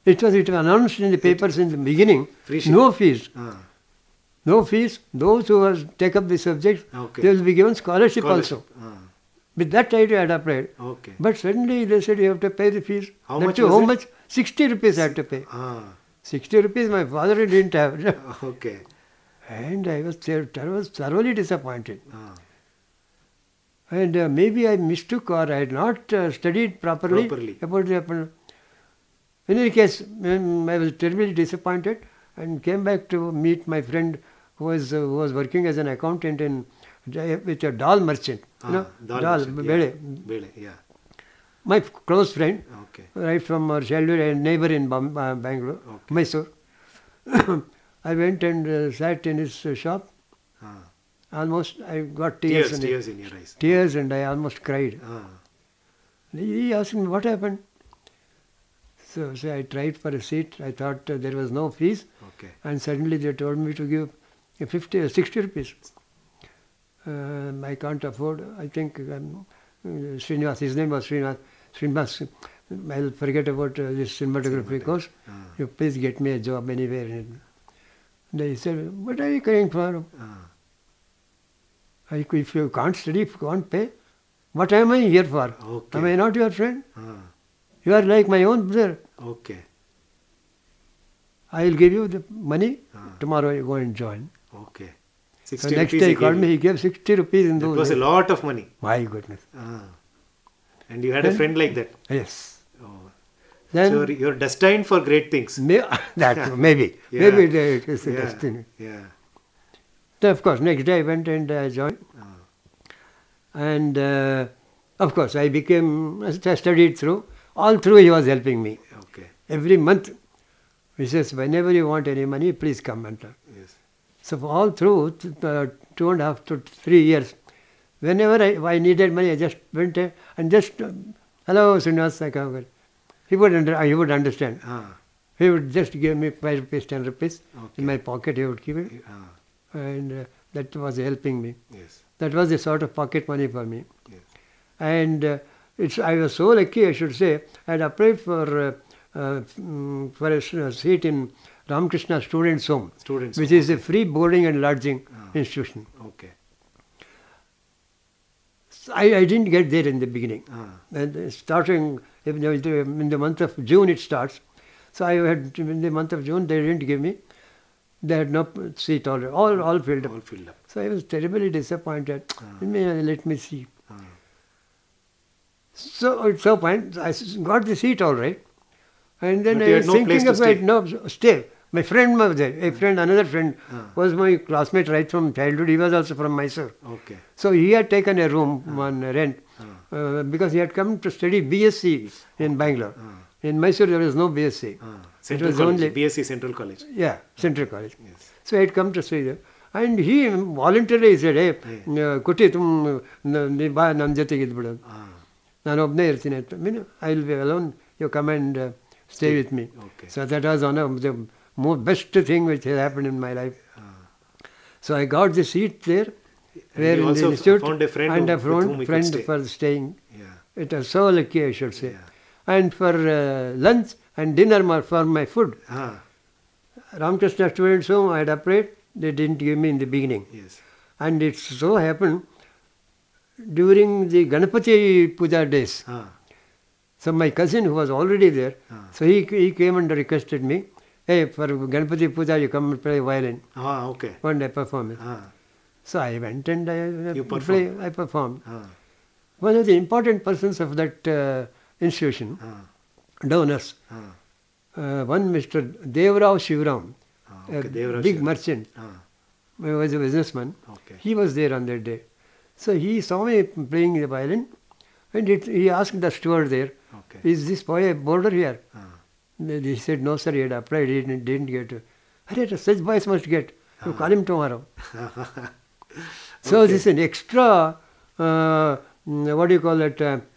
Speaker 2: It was it was announced in the papers in the beginning.
Speaker 1: Free ship.
Speaker 2: No fees.
Speaker 1: Ah.
Speaker 2: No fees. Those who has take up the subject,
Speaker 1: Okay.
Speaker 2: they will be given scholarship,
Speaker 1: Scholarship.
Speaker 2: also.
Speaker 1: Ah.
Speaker 2: With that idea I had applied.
Speaker 1: Okay.
Speaker 2: But suddenly they said you have to pay the fees.
Speaker 1: How
Speaker 2: That
Speaker 1: much
Speaker 2: too,
Speaker 1: was
Speaker 2: how
Speaker 1: it?
Speaker 2: much? sixty rupees I had to pay.
Speaker 1: Ah.
Speaker 2: sixty rupees my father didn't have.
Speaker 1: Okay.
Speaker 2: And I was, thor- I was thoroughly disappointed.
Speaker 1: Ah.
Speaker 2: And uh, maybe I mistook or I had not uh, studied properly,
Speaker 1: Properly.
Speaker 2: about the. In any case, um, I was terribly disappointed and came back to meet my friend who was, uh, who was working as an accountant in with a doll merchant. You know,
Speaker 1: Ah,
Speaker 2: doll,
Speaker 1: merchant,
Speaker 2: Bele.
Speaker 1: yeah. Bele, yeah.
Speaker 2: My f- close friend,
Speaker 1: Okay.
Speaker 2: right from our childhood, a neighbor in Bam- uh, Bangalore,
Speaker 1: Okay.
Speaker 2: Mysore. I went and uh, sat in his uh, shop.
Speaker 1: Ah.
Speaker 2: Almost, I got tears,
Speaker 1: Tears,
Speaker 2: in,
Speaker 1: tears in your eyes.
Speaker 2: tears, and I almost cried.
Speaker 1: Ah.
Speaker 2: He asked me what happened. So, so I tried for a seat. I thought uh, there was no fees,
Speaker 1: Okay.
Speaker 2: and suddenly they told me to give uh, fifty, uh, sixty rupees. Um, I can't afford. I think um, uh, Srinivas, his name was Srinivas. Srinivas, I'll forget about uh, this cinematography course.
Speaker 1: Ah.
Speaker 2: You please get me a job anywhere. And they said, "What are you crying for?
Speaker 1: Ah.
Speaker 2: I- If you can't study, if you can't pay, what am I here for?
Speaker 1: Okay.
Speaker 2: Am I not your friend?
Speaker 1: Ah.
Speaker 2: You are like my own brother.
Speaker 1: Okay.
Speaker 2: I will give you the money.
Speaker 1: Ah.
Speaker 2: Tomorrow you go and join."
Speaker 1: Okay.
Speaker 2: So
Speaker 1: sixty
Speaker 2: next
Speaker 1: rupees
Speaker 2: day
Speaker 1: he
Speaker 2: he called
Speaker 1: gave
Speaker 2: me.
Speaker 1: you.
Speaker 2: He gave sixty rupees in
Speaker 1: That
Speaker 2: those
Speaker 1: was a
Speaker 2: days.
Speaker 1: lot of money.
Speaker 2: My goodness.
Speaker 1: Ah. And you had a
Speaker 2: Then-
Speaker 1: friend like that.
Speaker 2: Yes.
Speaker 1: Oh.
Speaker 2: Then
Speaker 1: So you're destined for great things.
Speaker 2: may, that maybe
Speaker 1: Yeah.
Speaker 2: maybe it is a
Speaker 1: Yeah.
Speaker 2: destiny.
Speaker 1: Yeah.
Speaker 2: So of course, next day I went and I joined,
Speaker 1: Ah.
Speaker 2: and uh, of course I became. I studied through. All through he was helping me.
Speaker 1: Okay.
Speaker 2: Every month, he says, "Whenever you want any money, please come and talk."
Speaker 1: Yes.
Speaker 2: So for all through th- uh, two and a half to three years, whenever I, I needed money, I just went there and just, uh, "Hello, Srinivas Sakawar." He would under, he would understand.
Speaker 1: Ah.
Speaker 2: He would just give me five rupees, ten rupees
Speaker 1: Okay.
Speaker 2: in my pocket. He would keep it,
Speaker 1: Ah.
Speaker 2: and uh, that was helping me.
Speaker 1: Yes.
Speaker 2: That was a sort of pocket money for me.
Speaker 1: Yes.
Speaker 2: And uh, it's I was so lucky, I should say. I had applied for uh, uh, mm, for a, s- a seat in Ramakrishna Students' Home,
Speaker 1: Students.
Speaker 2: which is a free boarding and lodging
Speaker 1: Ah.
Speaker 2: institution.
Speaker 1: Okay.
Speaker 2: So I, I didn't get there in the beginning.
Speaker 1: Ah.
Speaker 2: And uh, starting in the, in the month of June it starts. So I had in the month of June they didn't give me. They had no seat already, all all filled up.
Speaker 1: All filled up.
Speaker 2: So I was terribly disappointed.
Speaker 1: Ah.
Speaker 2: Let me let me see.
Speaker 1: Ah.
Speaker 2: So at some point I s- got the seat all right, and then
Speaker 1: But
Speaker 2: I
Speaker 1: you
Speaker 2: was
Speaker 1: had no place
Speaker 2: thinking
Speaker 1: to
Speaker 2: of
Speaker 1: stay.
Speaker 2: it. No, stay. My friend was there. A friend, another friend,
Speaker 1: Ah.
Speaker 2: was my classmate right from childhood. He was also from Mysore.
Speaker 1: Okay.
Speaker 2: So he had taken a room on rent
Speaker 1: Ah.
Speaker 2: uh, because he had come to study B S c in Bangalore.
Speaker 1: Ah.
Speaker 2: In Mysore there was no B S c.
Speaker 1: Ah.
Speaker 2: It
Speaker 1: Central
Speaker 2: was
Speaker 1: College.
Speaker 2: only
Speaker 1: B S c Central College.
Speaker 2: yeah Central College.
Speaker 1: Yes.
Speaker 2: So I had come to study there. And he voluntarily said, "Hey, uh, Kuti, tum ನೀ ಬಾ ನನ್ನ ಜೊತೆಗೆ ಇದ್ಬಿಡು.
Speaker 1: Ah.
Speaker 2: ನಾನು ಒಬ್ಬನೇ ಇರ್ತೀನಿ ಅಂತ. Mean I will be alone, you come and stay with me."
Speaker 1: Okay.
Speaker 2: So that was one of the ಮೋ best thing which has happen in my life.
Speaker 1: Ah.
Speaker 2: So I got the seat there
Speaker 1: And
Speaker 2: where
Speaker 1: you
Speaker 2: in the
Speaker 1: also
Speaker 2: institute
Speaker 1: found a friend
Speaker 2: and
Speaker 1: who-
Speaker 2: a
Speaker 1: with
Speaker 2: friend,
Speaker 1: whom you could
Speaker 2: friend
Speaker 1: stay.
Speaker 2: for staying.
Speaker 1: Yeah.
Speaker 2: It was so lucky, I should say.
Speaker 1: Yeah.
Speaker 2: And for uh, lunch and dinner ma- for my food,
Speaker 1: Ah.
Speaker 2: Ramakrishna Students' Home, I had applied, they didn't give me in the beginning.
Speaker 1: Yes.
Speaker 2: And it so happened during the Ganapati Puja days.
Speaker 1: Ah.
Speaker 2: So my cousin who was already there,
Speaker 1: Ah.
Speaker 2: so he, he came and requested me, "Hey, for Ganapati Puja you come and play violin,
Speaker 1: Ah. Okay.
Speaker 2: one day performance."
Speaker 1: Ah.
Speaker 2: So I went and I,
Speaker 1: You
Speaker 2: play,
Speaker 1: performed.
Speaker 2: I performed.
Speaker 1: Ah.
Speaker 2: One of the important persons of that uh, institution,
Speaker 1: Ah.
Speaker 2: donors,
Speaker 1: Ah.
Speaker 2: uh, one Mister Devrao Shivram,
Speaker 1: Ah.
Speaker 2: a
Speaker 1: Okay. Devraj
Speaker 2: big
Speaker 1: Shiva.
Speaker 2: merchant,
Speaker 1: Ah.
Speaker 2: he was a businessman.
Speaker 1: Okay.
Speaker 2: He was there on that day. So he saw me playing the violin, and it, he asked the steward there,
Speaker 1: Okay.
Speaker 2: "Is this boy a boarder here?"
Speaker 1: Ah.
Speaker 2: They they said, "No, sir, he had applied, he didn't, didn't get it." "Arre, such boys must get. You call him tomorrow." So
Speaker 1: Okay.
Speaker 2: this is an extra, uh, mm, what do you call it, uh,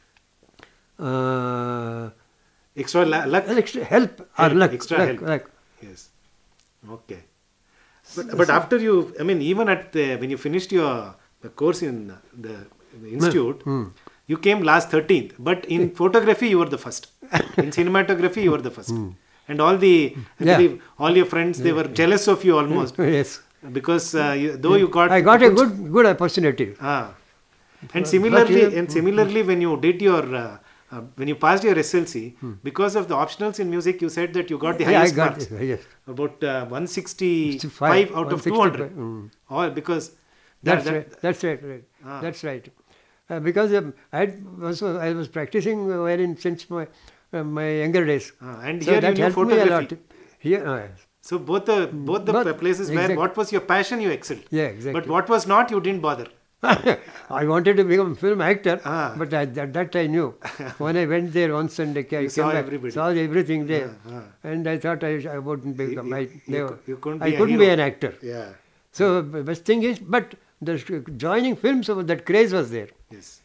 Speaker 2: uh,
Speaker 1: Extra la- luck.
Speaker 2: extra help or
Speaker 1: Help,
Speaker 2: luck.
Speaker 1: extra
Speaker 2: luck,
Speaker 1: help.
Speaker 2: luck.
Speaker 1: Yes. Okay. But, but after you, I mean, even at the, when you finished your the course in the, the institute,
Speaker 2: Hmm.
Speaker 1: you came last thirteenth. But in photography, you were the first. In cinematography, you were the first. And all the, I
Speaker 2: Yeah.
Speaker 1: believe, all your friends, they were jealous of you almost.
Speaker 2: Yes.
Speaker 1: Because uh, you, though you got...
Speaker 2: I got a good good opportunity.
Speaker 1: Ah. And
Speaker 2: But
Speaker 1: similarly,
Speaker 2: you-
Speaker 1: and similarly, when you did your, uh, uh, when you passed your S L C, because of the optionals in music, you said that you got the
Speaker 2: Yeah, I
Speaker 1: highest
Speaker 2: got
Speaker 1: marks.
Speaker 2: it. Yes.
Speaker 1: About uh, one sixty-five
Speaker 2: sixty-five,
Speaker 1: out of
Speaker 2: one
Speaker 1: two hundred.
Speaker 2: sixty-five, mm.
Speaker 1: All because...
Speaker 2: That's
Speaker 1: that-
Speaker 2: right. That's right. right.
Speaker 1: Ah.
Speaker 2: That's right. Uh, because um, I was I was practicing violin since my uh, my younger days.
Speaker 1: Ah, and
Speaker 2: So
Speaker 1: here you
Speaker 2: that
Speaker 1: knew
Speaker 2: helped me a lot.
Speaker 1: photography.
Speaker 2: Here, uh,
Speaker 1: So both the both the
Speaker 2: Both,
Speaker 1: places where
Speaker 2: exact-
Speaker 1: what was your passion, you excelled.
Speaker 2: yeah, exactly.
Speaker 1: But what was not, you didn't bother.
Speaker 2: I wanted to become a film actor,
Speaker 1: Ah.
Speaker 2: but I, that, that I knew. When I went there once and I came
Speaker 1: saw
Speaker 2: back,
Speaker 1: everybody.
Speaker 2: saw everything there,
Speaker 1: Ah, ah.
Speaker 2: and I thought I, I wouldn't become.
Speaker 1: you-
Speaker 2: I,
Speaker 1: you
Speaker 2: they
Speaker 1: cou-
Speaker 2: were-
Speaker 1: you couldn't
Speaker 2: I
Speaker 1: be a
Speaker 2: couldn't be
Speaker 1: hero.
Speaker 2: an actor.
Speaker 1: Yeah.
Speaker 2: So the best thing is, but the joining films, so that craze was there.
Speaker 1: Yes.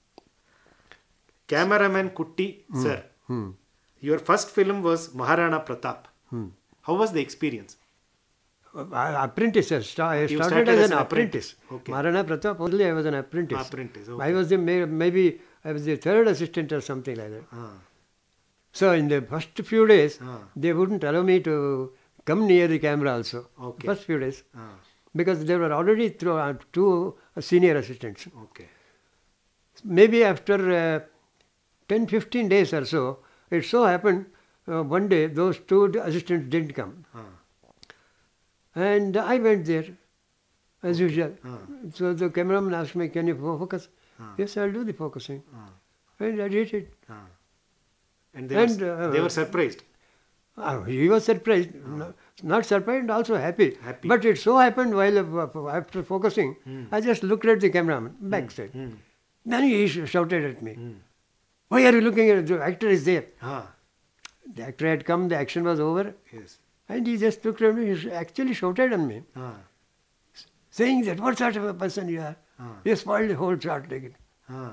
Speaker 1: Cameraman Kutti, sir.
Speaker 2: Hmm.
Speaker 1: Your first film was Maharana Pratap.
Speaker 2: Hmm.
Speaker 1: How was the experience?
Speaker 2: Uh, apprentice. I sta- I
Speaker 1: You
Speaker 2: started,
Speaker 1: started
Speaker 2: as,
Speaker 1: as
Speaker 2: an
Speaker 1: an
Speaker 2: apprentice.
Speaker 1: apprentice. Okay.
Speaker 2: Maharana Pratap only I was an apprentice.
Speaker 1: Apprentice,
Speaker 2: I
Speaker 1: okay.
Speaker 2: was the may- maybe I was the third assistant or something like that.
Speaker 1: Ah.
Speaker 2: So in the first few days,
Speaker 1: Ah.
Speaker 2: they wouldn't allow me to come near the camera also.
Speaker 1: Okay.
Speaker 2: First few days,
Speaker 1: Ah.
Speaker 2: because there were already thro- uh, two senior assistants.
Speaker 1: Okay.
Speaker 2: Maybe after uh, ten, fifteen days or so, it so happened uh, one day those two assistants didn't come.
Speaker 1: Ah.
Speaker 2: And I went there, as usual.
Speaker 1: Ah.
Speaker 2: So the cameraman asked me, can you fo- focus?
Speaker 1: Ah.
Speaker 2: Yes, I'll do the focusing.
Speaker 1: Ah.
Speaker 2: And I did it.
Speaker 1: Ah. And they,
Speaker 2: And,
Speaker 1: were,
Speaker 2: uh,
Speaker 1: they were surprised.
Speaker 2: Ah, he was surprised, no- not surprised and also happy.
Speaker 1: Happy.
Speaker 2: But it so happened while uh, after focusing,
Speaker 1: Hmm.
Speaker 2: I just looked at the cameraman backside.
Speaker 1: Hmm.
Speaker 2: Then he sh- shouted at me,
Speaker 1: Hmm.
Speaker 2: why are you looking at the actor is there?
Speaker 1: Ah.
Speaker 2: The actor had come, the action was over,
Speaker 1: Yes.
Speaker 2: and he just looked at me, he actually shouted at me,
Speaker 1: Ah.
Speaker 2: saying that what sort of a person you are?
Speaker 1: Ah.
Speaker 2: You spoiled the whole shot. Like it.
Speaker 1: Ah.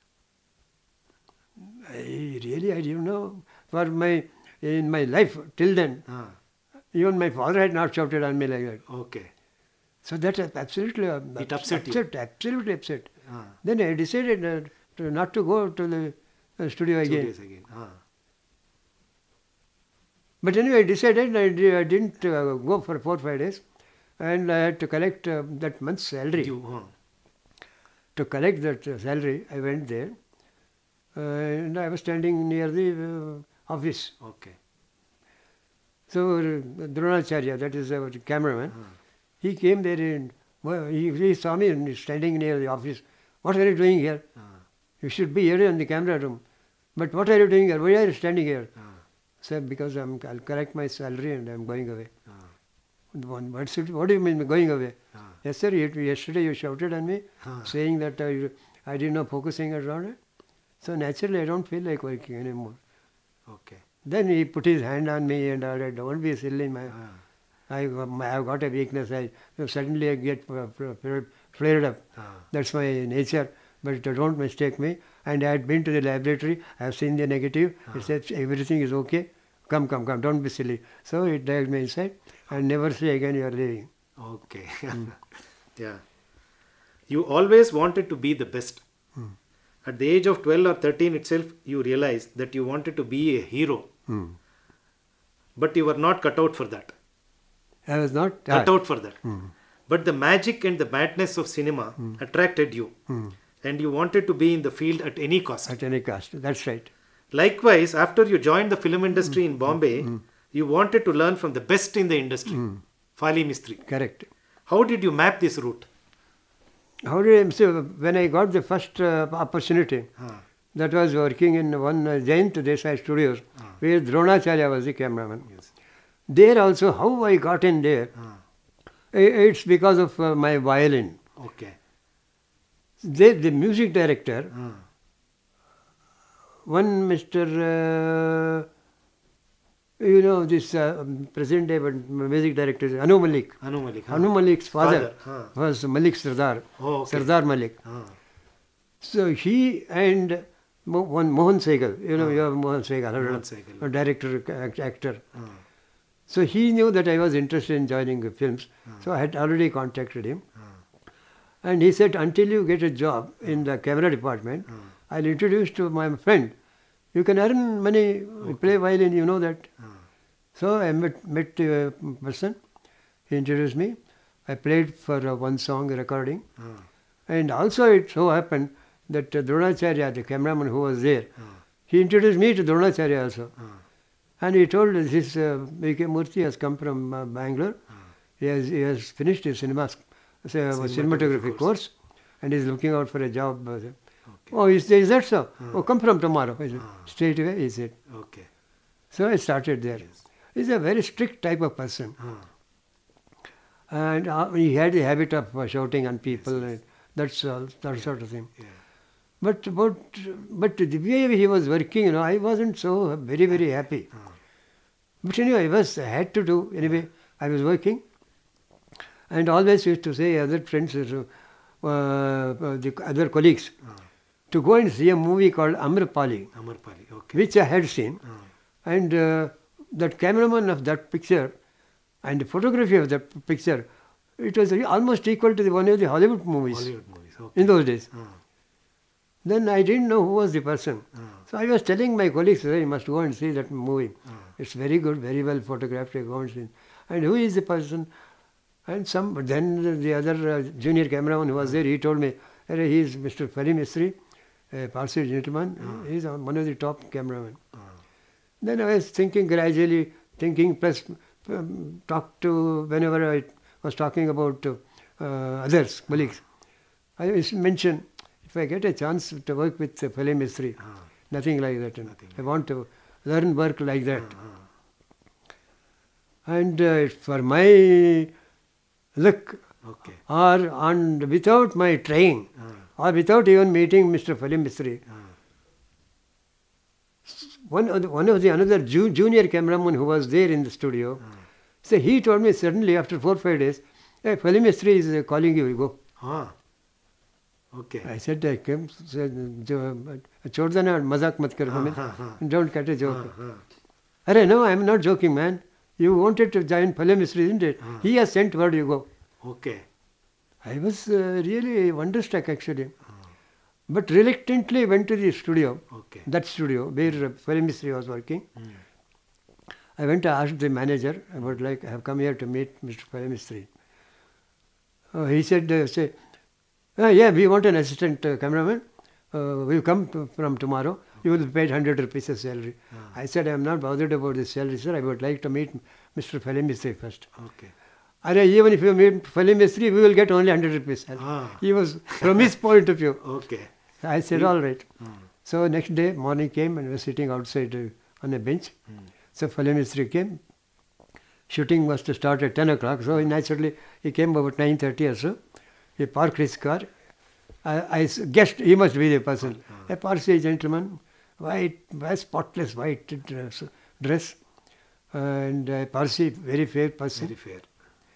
Speaker 2: I really, I didn't know. For my, in my life till then,
Speaker 1: Ah.
Speaker 2: even my father had not shouted on me like that.
Speaker 1: Okay.
Speaker 2: So that is absolutely uh,
Speaker 1: It upset you.
Speaker 2: upset, absolutely upset.
Speaker 1: Ah.
Speaker 2: Then I decided uh, to not to go to the uh, studio
Speaker 1: Two
Speaker 2: again.
Speaker 1: days again. Ah.
Speaker 2: But anyway, I decided I, di- I didn't uh, go for four five days, and I had to collect uh, that month's salary.
Speaker 1: You, ah.
Speaker 2: To collect that uh, salary, I went there, uh, and I was standing near the uh, office.
Speaker 1: Okay.
Speaker 2: So uh, Dronacharya, that is our cameraman,
Speaker 1: Ah.
Speaker 2: he came there and well, he, he saw me and he's standing near the office. What are you doing here?
Speaker 1: Ah.
Speaker 2: You should be here in the camera room. But what are you doing here? Why are you standing here?
Speaker 1: Ah.
Speaker 2: Said, because I'm, I'll collect my salary and I'm going away.
Speaker 1: Ah.
Speaker 2: One, what, should, what do you mean going away?
Speaker 1: Ah.
Speaker 2: Yes, sir, you- yesterday you shouted at me,
Speaker 1: Ah.
Speaker 2: saying that uh, you, I didn't know focusing around it. So naturally, I don't feel like working anymore.
Speaker 1: Okay.
Speaker 2: Then he put his hand on me and all that, don't be silly, man.
Speaker 1: Ah.
Speaker 2: I, I've got a weakness. I suddenly I get uh, fl- flared up.
Speaker 1: Ah.
Speaker 2: That's my nature. But don't mistake me. And I had been to the laboratory. I have seen the negative. It said everything is okay. Come, come, come. Don't be silly. So it dragged me inside. And never say again you are leaving.
Speaker 1: Okay. Yeah. You always wanted to be the best.
Speaker 2: Hmm.
Speaker 1: At the age of twelve or thirteen itself, you realized that you wanted to be a hero.
Speaker 2: Hmm.
Speaker 1: But you were not cut out for that.
Speaker 2: I was not
Speaker 1: Cut out for that.
Speaker 2: Hmm.
Speaker 1: But the magic and the madness of cinema attracted you.
Speaker 2: Hmm.
Speaker 1: And you wanted to be in the field at any cost.
Speaker 2: At any cost. That's right.
Speaker 1: Likewise, after you joined the film industry in Bombay, you wanted to learn from the best in the industry. Fali Mistry.
Speaker 2: Correct.
Speaker 1: How did you map this route?
Speaker 2: How did I, so when I got the first uh, opportunity,
Speaker 1: Ah.
Speaker 2: that was working in one uh, Jayant Desai Studios,
Speaker 1: Ah.
Speaker 2: where Dronacharya was the cameraman.
Speaker 1: Yes.
Speaker 2: There also, how I got in there,
Speaker 1: Ah.
Speaker 2: i- it's because of uh, my violin.
Speaker 1: Okay.
Speaker 2: They, the music director,
Speaker 1: Ah.
Speaker 2: one Mister Uh, you know, this uh, um, present day but music director, is Anu Malik.
Speaker 1: Anu Malik. ah.
Speaker 2: Anu Malik's father,
Speaker 1: Father, ah.
Speaker 2: was Malik Sardar,
Speaker 1: Oh, okay.
Speaker 2: Sardar Malik.
Speaker 1: Ah.
Speaker 2: So he and Mo- one Mohan Sehgal, you know,
Speaker 1: Ah.
Speaker 2: you have Mohan Sehgal,
Speaker 1: Mohan Sehgal.
Speaker 2: a director, act- actor.
Speaker 1: Ah.
Speaker 2: So he knew that I was interested in joining the films.
Speaker 1: Ah.
Speaker 2: So I had already contacted him.
Speaker 1: Ah.
Speaker 2: And he said, until you get a job in the camera department,
Speaker 1: Ah.
Speaker 2: I'll introduce to my friend. You can earn money, play violin, you know that.
Speaker 1: Ah.
Speaker 2: So I met, met a person. He introduced me. I played for uh, one song recording.
Speaker 1: Ah.
Speaker 2: And also it so happened that uh, Dronacharya, the cameraman who was there,
Speaker 1: Ah.
Speaker 2: he introduced me to Dronacharya also.
Speaker 1: Ah.
Speaker 2: And he told us this uh, V K Murthy has come from uh, Bangalore.
Speaker 1: Ah.
Speaker 2: He has, he has finished his cinema, sc- uh, cinematography,
Speaker 1: course.
Speaker 2: course. And is looking out for a job. Uh,
Speaker 1: Okay.
Speaker 2: Oh, is, is that so?
Speaker 1: Ah.
Speaker 2: Oh, come from tomorrow. I said,
Speaker 1: Ah.
Speaker 2: straight away, he said.
Speaker 1: Okay.
Speaker 2: So I started there.
Speaker 1: Yes.
Speaker 2: He's a very strict type of person.
Speaker 1: Ah.
Speaker 2: And uh, he had the habit of uh, shouting on people
Speaker 1: Yes, yes.
Speaker 2: and that's all, that
Speaker 1: Yeah.
Speaker 2: sort of thing.
Speaker 1: Yeah.
Speaker 2: But, but, but the way he was working, you know, I wasn't so very, very happy.
Speaker 1: Ah.
Speaker 2: But anyway, I was, I had to do, anyway, I was working. And always used to say other friends, uh, uh, the other colleagues,
Speaker 1: Ah.
Speaker 2: to go and see a movie called Amrapali,
Speaker 1: Amarpali. Okay.
Speaker 2: which I had seen.
Speaker 1: Ah.
Speaker 2: And uh, that cameraman of that picture and the photography of that picture, it was almost equal to the one of the Hollywood movies
Speaker 1: Hollywood movies. Okay.
Speaker 2: in those days.
Speaker 1: Ah.
Speaker 2: Then I didn't know who was the person.
Speaker 1: Ah.
Speaker 2: So I was telling my colleagues, "Sir, you must go and see that movie.
Speaker 1: Ah.
Speaker 2: It's very good, very well photographed. You go and see." And who is the person? And some, but then the other uh, junior cameraman who was there, he told me, "Arey, he is Mister Fali Mistry, a Parsi gentleman.
Speaker 1: Ah.
Speaker 2: He is one of the top cameramen."
Speaker 1: Ah.
Speaker 2: Then I was thinking gradually, thinking plus um, talk to, whenever I was talking about uh, uh, others, colleagues, I used to mention, if I get a chance to work with uh, Fali Mistry,
Speaker 1: Ah.
Speaker 2: nothing like that.
Speaker 1: Nothing
Speaker 2: I want to learn work like that.
Speaker 1: Ah.
Speaker 2: And uh, for my luck,
Speaker 1: Okay.
Speaker 2: or and without my trying,
Speaker 1: Ah.
Speaker 2: or without even meeting Mister Fali Mistry,
Speaker 1: Ah.
Speaker 2: one of the, one of the another ju- junior cameraman who was there in the studio,
Speaker 1: Ah.
Speaker 2: so he told me suddenly after four five days, "Hey, Fali Mistry is uh, calling you, you go."
Speaker 1: Ah. Okay.
Speaker 2: I said, I came, said, छोड़ देना मजाक मत कर हमें,
Speaker 1: हाँ, हाँ.
Speaker 2: don't cut a joke.
Speaker 1: Ah. Ah.
Speaker 2: Arey, no, I'm not joking, man. You wanted to join Fali Mistry, isn't it?
Speaker 1: Ah.
Speaker 2: He has sent word, you go.
Speaker 1: Okay.
Speaker 2: I was uh, really wonderstruck actually.
Speaker 1: Ah.
Speaker 2: But reluctantly went to the studio,
Speaker 1: Okay.
Speaker 2: that studio where uh, Fali Mistry was working.
Speaker 1: Hmm.
Speaker 2: I went to ask the manager, I would like, I have come here to meet Mister Fali Mistry. Uh, he said, uh, say, "Ah, yeah, we want an assistant uh, cameraman. Uh, we'll come to, from tomorrow. You will be paid one hundred rupees as salary."
Speaker 1: Ah.
Speaker 2: I said, "I am not bothered about the salary, sir. I would like to meet Mister Fali Mistry first."
Speaker 1: Okay.
Speaker 2: Arey, even if you meet Fali Mistry, we will get only one hundred rupees.
Speaker 1: Ah.
Speaker 2: He was, from his point of view.
Speaker 1: Okay.
Speaker 2: I said,
Speaker 1: He-
Speaker 2: all right.
Speaker 1: Hmm.
Speaker 2: So next day, morning came and we were sitting outside uh, on a bench.
Speaker 1: Hmm.
Speaker 2: So Fali Mistry came. Shooting was to start at ten o'clock. So naturally, he came about nine thirty or so. He parked his car. I, I s- guessed he must be the person.
Speaker 1: Ah.
Speaker 2: A Parsi gentleman, white, spotless white dress, dress and a Parsi, very fair person.
Speaker 1: Very fair.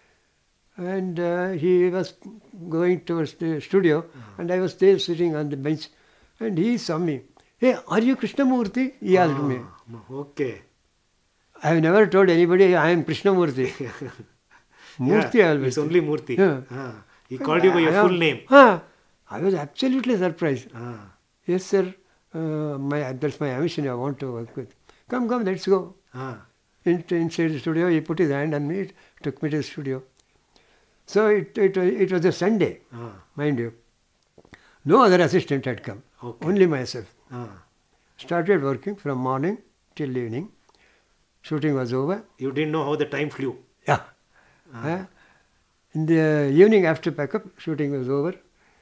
Speaker 2: And uh, he was going towards the studio,
Speaker 1: Ah.
Speaker 2: and I was there sitting on the bench, and he saw me. "Hey, are you Krishnamurthy?" He asked me.
Speaker 1: Ah. Okay.
Speaker 2: I have never told anybody I am Krishnamurthy. Murthy
Speaker 1: Yeah,
Speaker 2: always.
Speaker 1: it's only Murthy.
Speaker 2: Yeah.
Speaker 1: Ah. He called you by your
Speaker 2: I am-
Speaker 1: full name.
Speaker 2: Ah, I was absolutely surprised.
Speaker 1: Ah.
Speaker 2: Yes, sir. Uh, my that's my ambition. I want to work with. Come, come, let's go.
Speaker 1: Ah.
Speaker 2: In, inside the studio, he put his hand on me, took me to the studio. So it it, wa- it was a Sunday,
Speaker 1: Ah.
Speaker 2: mind you. No other assistant had come.
Speaker 1: Okay.
Speaker 2: Only myself.
Speaker 1: Ah.
Speaker 2: Started working from morning till evening. Shooting was over.
Speaker 1: You didn't know how the time flew.
Speaker 2: Yeah.
Speaker 1: Ah.
Speaker 2: Uh, in the evening after packup, shooting was over.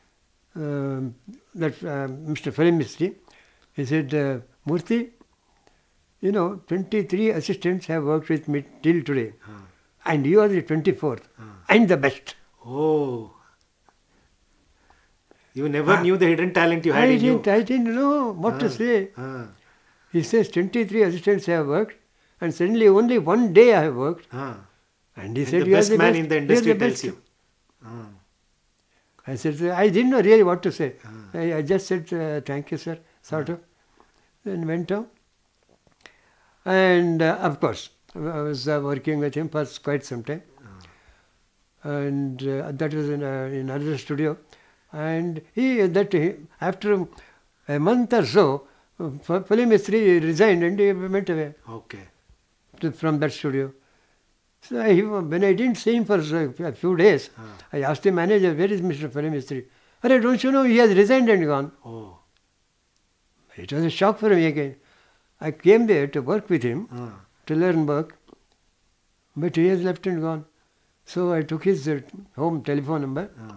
Speaker 2: Um, that uh, Mister Fali Mistry, he said, uh, "Murthy, you know, twenty-three assistants have worked with me till today,
Speaker 1: Ah.
Speaker 2: and you are the twenty-fourth,
Speaker 1: Ah.
Speaker 2: and the best."
Speaker 1: Oh. You never
Speaker 2: Ah.
Speaker 1: knew the hidden talent you had
Speaker 2: I
Speaker 1: in you.
Speaker 2: didn't, I didn't know what to
Speaker 1: Ah.
Speaker 2: say.
Speaker 1: Ah.
Speaker 2: He says, twenty-three assistants have worked, and suddenly only one day I have worked.
Speaker 1: Ah.
Speaker 2: And he
Speaker 1: And
Speaker 2: said,
Speaker 1: the
Speaker 2: "You are
Speaker 1: best
Speaker 2: the
Speaker 1: man
Speaker 2: best.
Speaker 1: in the
Speaker 2: You are
Speaker 1: industry
Speaker 2: the
Speaker 1: tells
Speaker 2: best."
Speaker 1: you. Ah.
Speaker 2: I said, I didn't know really what to say.
Speaker 1: Ah.
Speaker 2: I, I just said, uh, "Thank you, sir," sort of. Then went on. And uh, of course, I was uh, working with him for quite some time.
Speaker 1: Ah.
Speaker 2: And uh, that was in, uh, in another studio. And he, that he, after a month or so, uh, Fali Mistry resigned and he went away.
Speaker 1: Okay.
Speaker 2: to, from that studio. So I, when I didn't see him for a few days,
Speaker 1: Ah.
Speaker 2: I asked the manager, where is Mister Film Mistry? Arey, don't you know he has resigned and gone?
Speaker 1: Oh.
Speaker 2: It was a shock for me again. I came there to work with him,
Speaker 1: Ah.
Speaker 2: to learn work, but he has left and gone. So I took his uh, home telephone number.
Speaker 1: Ah.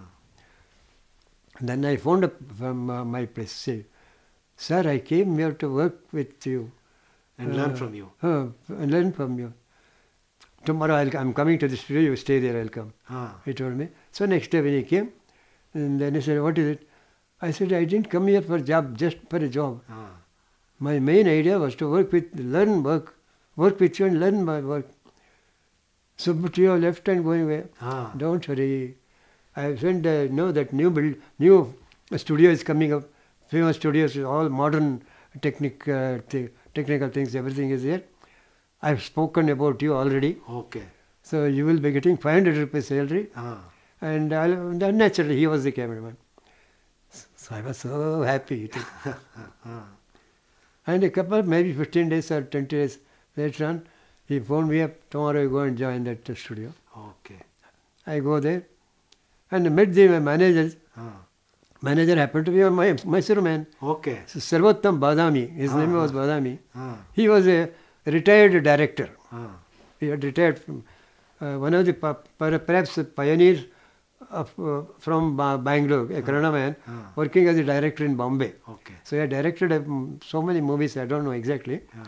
Speaker 2: Then I phoned up from uh, my place, say, sir, I came here to work with you.
Speaker 1: And learn from you.
Speaker 2: Uh, and learn from you. Tomorrow I'll, I'm coming to the studio, you stay there, I'll come.
Speaker 1: Ah.
Speaker 2: He told me. So next day when he came, and then he said, what is it? I said, I didn't come here for a job, just for a job.
Speaker 1: Ah.
Speaker 2: My main idea was to work with, learn work, work with you and learn my work. So, but you are left and going away.
Speaker 1: Ah.
Speaker 2: Don't worry. I said, uh, know that new build, new studio is coming up. Famous studios, all modern technic, uh, te- technical things, everything is there. I've spoken about you already.
Speaker 1: Okay.
Speaker 2: So you will be getting five hundred rupees salary.
Speaker 1: Ah.
Speaker 2: And I'll, then naturally he was the cameraman. So I was so happy.
Speaker 1: Ah.
Speaker 2: And a couple, maybe fifteen days or twenty days later on, he phoned me up, tomorrow you go and join that uh, studio.
Speaker 1: Okay.
Speaker 2: I go there and met the manager.
Speaker 1: Ah.
Speaker 2: Manager happened to be a my Mysore man.
Speaker 1: Okay.
Speaker 2: So Sarvottam Badami, his
Speaker 1: Ah,
Speaker 2: name was
Speaker 1: ah.
Speaker 2: Badami.
Speaker 1: Ah.
Speaker 2: He was a retired director.
Speaker 1: Ah.
Speaker 2: He had retired from uh, one of the pa- per- perhaps the pioneers of, uh, from ba- Bangalore, a Kannada man,
Speaker 1: Ah.
Speaker 2: working as a director in Bombay.
Speaker 1: Okay.
Speaker 2: So he had directed um, so many movies, I don't know exactly.
Speaker 1: Ah.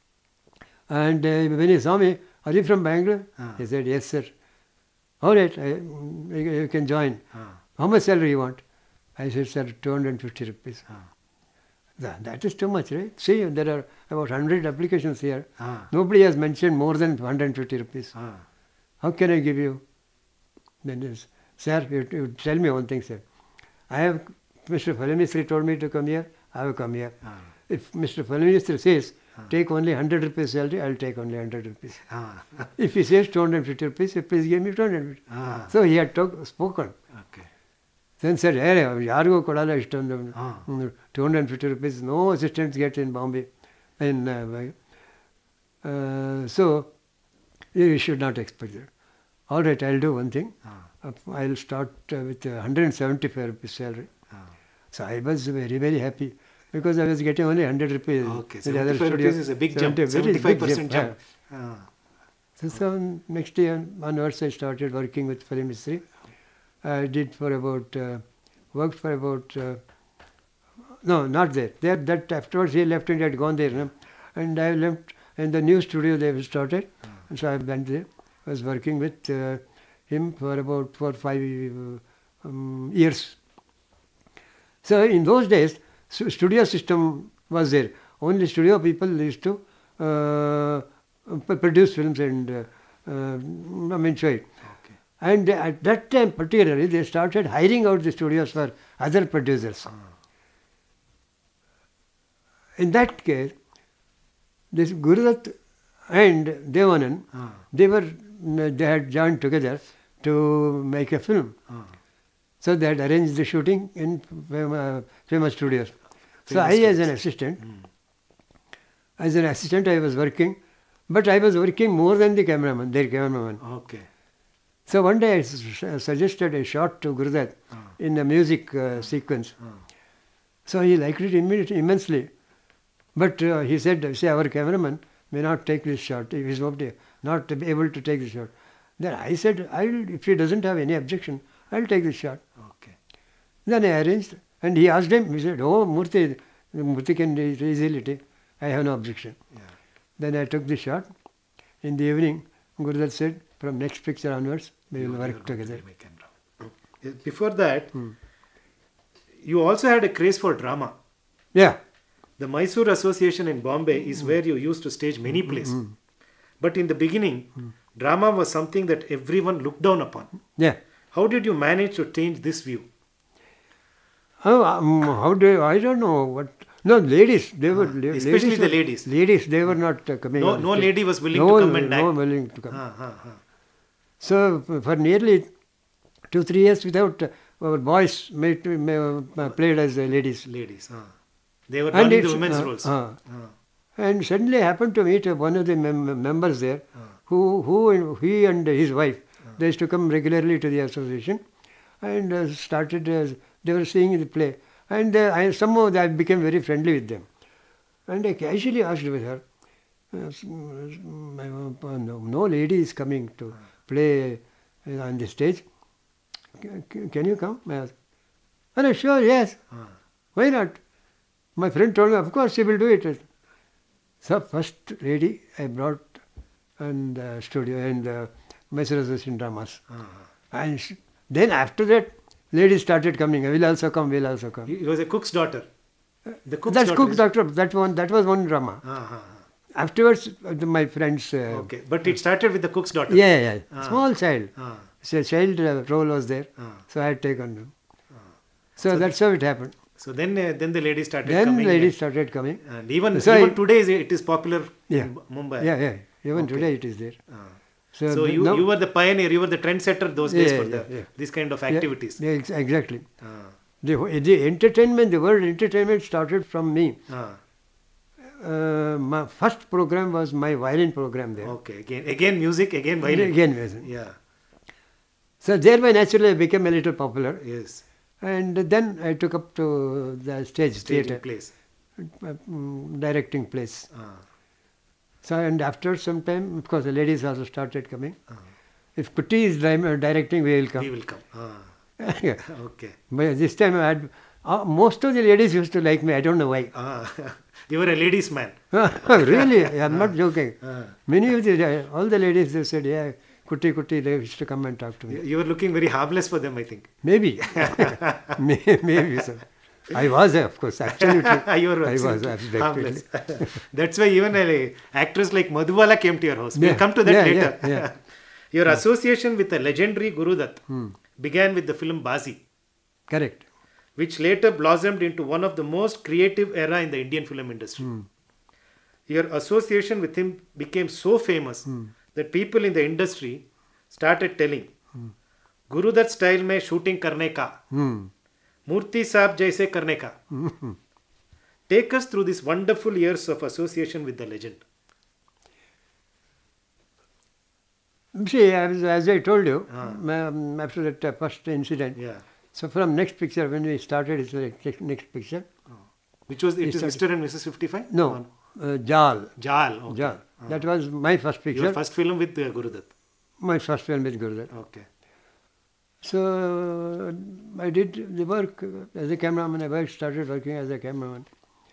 Speaker 2: And uh, when he saw me, are you from Bangalore?
Speaker 1: Ah.
Speaker 2: He said, yes, sir. All right, I, you you can join.
Speaker 1: Ah.
Speaker 2: How much salary you want? I said, sir, two hundred fifty rupees.
Speaker 1: Ah.
Speaker 2: That, that is too much, right? See, there are about one hundred applications here.
Speaker 1: Ah.
Speaker 2: Nobody has mentioned more than one hundred fifty rupees.
Speaker 1: Ah.
Speaker 2: How can I give you? Then he says, sir, you, you tell me one thing, sir. I have, Mister Phalamistry told me to come here, I will come here.
Speaker 1: Ah.
Speaker 2: If Mister Phalamistry says,
Speaker 1: Ah.
Speaker 2: take only one hundred rupees salary, I will take only one hundred rupees.
Speaker 1: Ah.
Speaker 2: If he says two hundred fifty rupees, please give me two hundred fifty.
Speaker 1: Ah.
Speaker 2: So he had talk, spoken.
Speaker 1: Okay.
Speaker 2: Then said, hey, ಯಾರಿಗೂ ಕೊಡಲ್ಲ ಇಷ್ಟೊಂದು
Speaker 1: Ah.
Speaker 2: two hundred fifty rupees, no assistants get in Bombay. In, uh, uh, so you should not expect that. All right, I'll do one thing.
Speaker 1: Ah.
Speaker 2: Uh, I'll start uh, with one hundred seventy-five rupees salary.
Speaker 1: Ah.
Speaker 2: So I was very, very happy because I was getting only one hundred rupees.
Speaker 1: Okay.
Speaker 2: In the other
Speaker 1: seventy-five
Speaker 2: studio,
Speaker 1: rupees is a big jump.
Speaker 2: seventy, very
Speaker 1: seventy-five
Speaker 2: big
Speaker 1: percent jump.
Speaker 2: yeah.
Speaker 1: Ah.
Speaker 2: So, so next year onwards I started working with film history. I did for about, uh, worked for about, uh, no, not there. There, that afterwards he left and he had gone there. No? And I left in the new studio they have started.
Speaker 1: Ah.
Speaker 2: And so I went there. I was working with uh, him for about four or five uh, um, years. So in those days, stu- studio system was there. Only studio people used to uh, p- produce films and uh, uh, I mean show it.
Speaker 1: Okay.
Speaker 2: And at that time particularly, they started hiring out the studios for other producers.
Speaker 1: Ah.
Speaker 2: In that case, this Gurudat and Devanand,
Speaker 1: Ah.
Speaker 2: they were they had joined together to make a film.
Speaker 1: Ah.
Speaker 2: So they had arranged the shooting in fam- uh, famous studios. So
Speaker 1: Famous
Speaker 2: I, as an
Speaker 1: studios.
Speaker 2: assistant,
Speaker 1: Mm.
Speaker 2: as an assistant, I was working, but I was working more than the cameraman, their cameraman.
Speaker 1: Okay.
Speaker 2: So one day I su- suggested a shot to Gurudat
Speaker 1: Ah.
Speaker 2: in a music uh, sequence.
Speaker 1: Ah.
Speaker 2: So he liked it immediately, immensely. But uh, he said, say, our cameraman may not take this shot. If he's not, not able to take the shot. Then I said, I'll, if he doesn't have any objection, I'll take the shot.
Speaker 1: Okay.
Speaker 2: Then I arranged, and he asked him, he said, oh, Murthy, Murthy can easily take. I have no objection.
Speaker 1: Yeah.
Speaker 2: Then I took the shot. In the evening, Gurudat said, from next picture onwards, we will
Speaker 1: You- you are
Speaker 2: work
Speaker 1: going to
Speaker 2: together.
Speaker 1: be my camera. Uh, Before that,
Speaker 2: Hmm.
Speaker 1: you also had a craze for drama.
Speaker 2: Yeah.
Speaker 1: The Mysore Association in Bombay
Speaker 2: Hmm.
Speaker 1: is where you used to stage many plays. But in the beginning,
Speaker 2: Hmm.
Speaker 1: drama was something that everyone looked down upon.
Speaker 2: Yeah.
Speaker 1: How did you manage to change this view?
Speaker 2: Oh, um, how do you, I don't know what. No, ladies, they were.
Speaker 1: Ah,
Speaker 2: la-
Speaker 1: especially
Speaker 2: ladies
Speaker 1: the
Speaker 2: were-
Speaker 1: ladies.
Speaker 2: Ladies, they were not uh, coming.
Speaker 1: No-
Speaker 2: on the
Speaker 1: no
Speaker 2: stage.
Speaker 1: lady was willing
Speaker 2: no,
Speaker 1: to come and
Speaker 2: No
Speaker 1: act.
Speaker 2: willing to come.
Speaker 1: Ah, ah, ah.
Speaker 2: So f- for nearly two, three years without, uh, our boys made, uh, played as uh, ladies.
Speaker 1: Ladies. Ah. They were
Speaker 2: And
Speaker 1: learning the
Speaker 2: it's,
Speaker 1: women's
Speaker 2: uh,
Speaker 1: roles.
Speaker 2: uh,
Speaker 1: Ah.
Speaker 2: And suddenly I happened to meet one of the mem- members there, who, who he and his wife, they used to come regularly to the association, and uh, started, uh, they were seeing the play. And uh, I, somehow I became very friendly with them. And I casually asked with her, uh, s- m- uh, no, no lady is coming to play uh, on the stage. C- c- Can you come? I asked. And I, sure, yes. Why not? My friend told me, of course she will do it. So first lady I brought in the studio in the Mysore Association Dramas. And sh- then after that, ladies started coming. Will also come, will also come.
Speaker 1: He was a cook's daughter. The cook's
Speaker 2: That's
Speaker 1: daughter.
Speaker 2: Cook
Speaker 1: is-
Speaker 2: Doctor. That one. That was one drama.
Speaker 1: Ah, ah,
Speaker 2: Afterwards, uh, the- my friends.
Speaker 1: ah.
Speaker 2: Uh,
Speaker 1: Okay, but it started with the cook's daughter.
Speaker 2: Yeah, yeah, yeah.
Speaker 1: Ah.
Speaker 2: Small child.
Speaker 1: Ah,
Speaker 2: So child uh, role was there.
Speaker 1: ah.
Speaker 2: So I had taken them. So, that's how it happened.
Speaker 1: So then, uh, then the ladies started
Speaker 2: Then
Speaker 1: coming.
Speaker 2: ladies started coming.
Speaker 1: And even,
Speaker 2: So
Speaker 1: even
Speaker 2: I-
Speaker 1: today is- it is popular
Speaker 2: Yeah.
Speaker 1: in Mumbai.
Speaker 2: Yeah, yeah. Even
Speaker 1: Okay.
Speaker 2: today it is there.
Speaker 1: Ah.
Speaker 2: So,
Speaker 1: So,
Speaker 2: th-
Speaker 1: you,
Speaker 2: now-
Speaker 1: you were the pioneer, you were the trendsetter those days
Speaker 2: Yeah,
Speaker 1: for
Speaker 2: yeah,
Speaker 1: the
Speaker 2: yeah.
Speaker 1: this kind of
Speaker 2: Yeah,
Speaker 1: activities.
Speaker 2: yeah, ex- exactly.
Speaker 1: Ah,
Speaker 2: The, the entertainment, the word entertainment started from me.
Speaker 1: ah.
Speaker 2: Uh, my first program was my violin program there.
Speaker 1: Okay, again, again music, again violin.
Speaker 2: Again, violin.
Speaker 1: Yeah,
Speaker 2: So thereby naturally I became a little popular.
Speaker 1: yes.
Speaker 2: And then I took up to the stage,
Speaker 1: Staging
Speaker 2: theatre,
Speaker 1: place.
Speaker 2: uh, mm, directing plays.
Speaker 1: Ah,
Speaker 2: So and after some time, of course, the ladies also started coming.
Speaker 1: ah.
Speaker 2: If Kuti is di- uh, directing, we will
Speaker 1: We
Speaker 2: come.
Speaker 1: will come. Ah,
Speaker 2: Yeah.
Speaker 1: okay.
Speaker 2: But this time I had, uh, most of the ladies used to like me. I don't know why.
Speaker 1: Ah, you were a ladies' man.
Speaker 2: Really, I'm not joking.
Speaker 1: Ah.
Speaker 2: Many of the, uh, all the ladies, they said, yeah, Kuti, Kuti, they used to come and talk to me.
Speaker 1: You you were looking very harmless for them, I think.
Speaker 2: Maybe. May- Maybe so. I was, uh, of course, absolutely.
Speaker 1: you were
Speaker 2: I was,
Speaker 1: absolutely
Speaker 2: absolutely.
Speaker 1: harmless. That's why even a actress like Madhubala came to your house. We'll
Speaker 2: Yeah,
Speaker 1: come to that
Speaker 2: yeah,
Speaker 1: later.
Speaker 2: yeah, yeah.
Speaker 1: Your association with the legendary Guru Dutt
Speaker 2: Hmm.
Speaker 1: began with the film Bazi,
Speaker 2: Correct.
Speaker 1: which later blossomed into one of the most creative era in the Indian film industry.
Speaker 2: Hmm.
Speaker 1: Your association with him became so famous that people in the industry started telling, Guru Dutt style mein shooting karne ka,
Speaker 2: Hmm.
Speaker 1: Murthy Saab jaise karne ka. Take us through these wonderful years of association with the legend.
Speaker 2: See, as, as I told you,
Speaker 1: Ah.
Speaker 2: um, after that uh, first incident,
Speaker 1: Yeah.
Speaker 2: so from next picture, when we started, it's the next- next picture.
Speaker 1: Which was, it
Speaker 2: We
Speaker 1: is
Speaker 2: started-
Speaker 1: Mister and Missus fifty-five?
Speaker 2: No, uh, Jal.
Speaker 1: Jal. Okay.
Speaker 2: Jal. That was my first picture.
Speaker 1: Your first film with uh, Guru Dutt.
Speaker 2: My first film with Gurudat.
Speaker 1: Okay.
Speaker 2: So I did the work uh, as a cameraman. I worked, started working as a cameraman.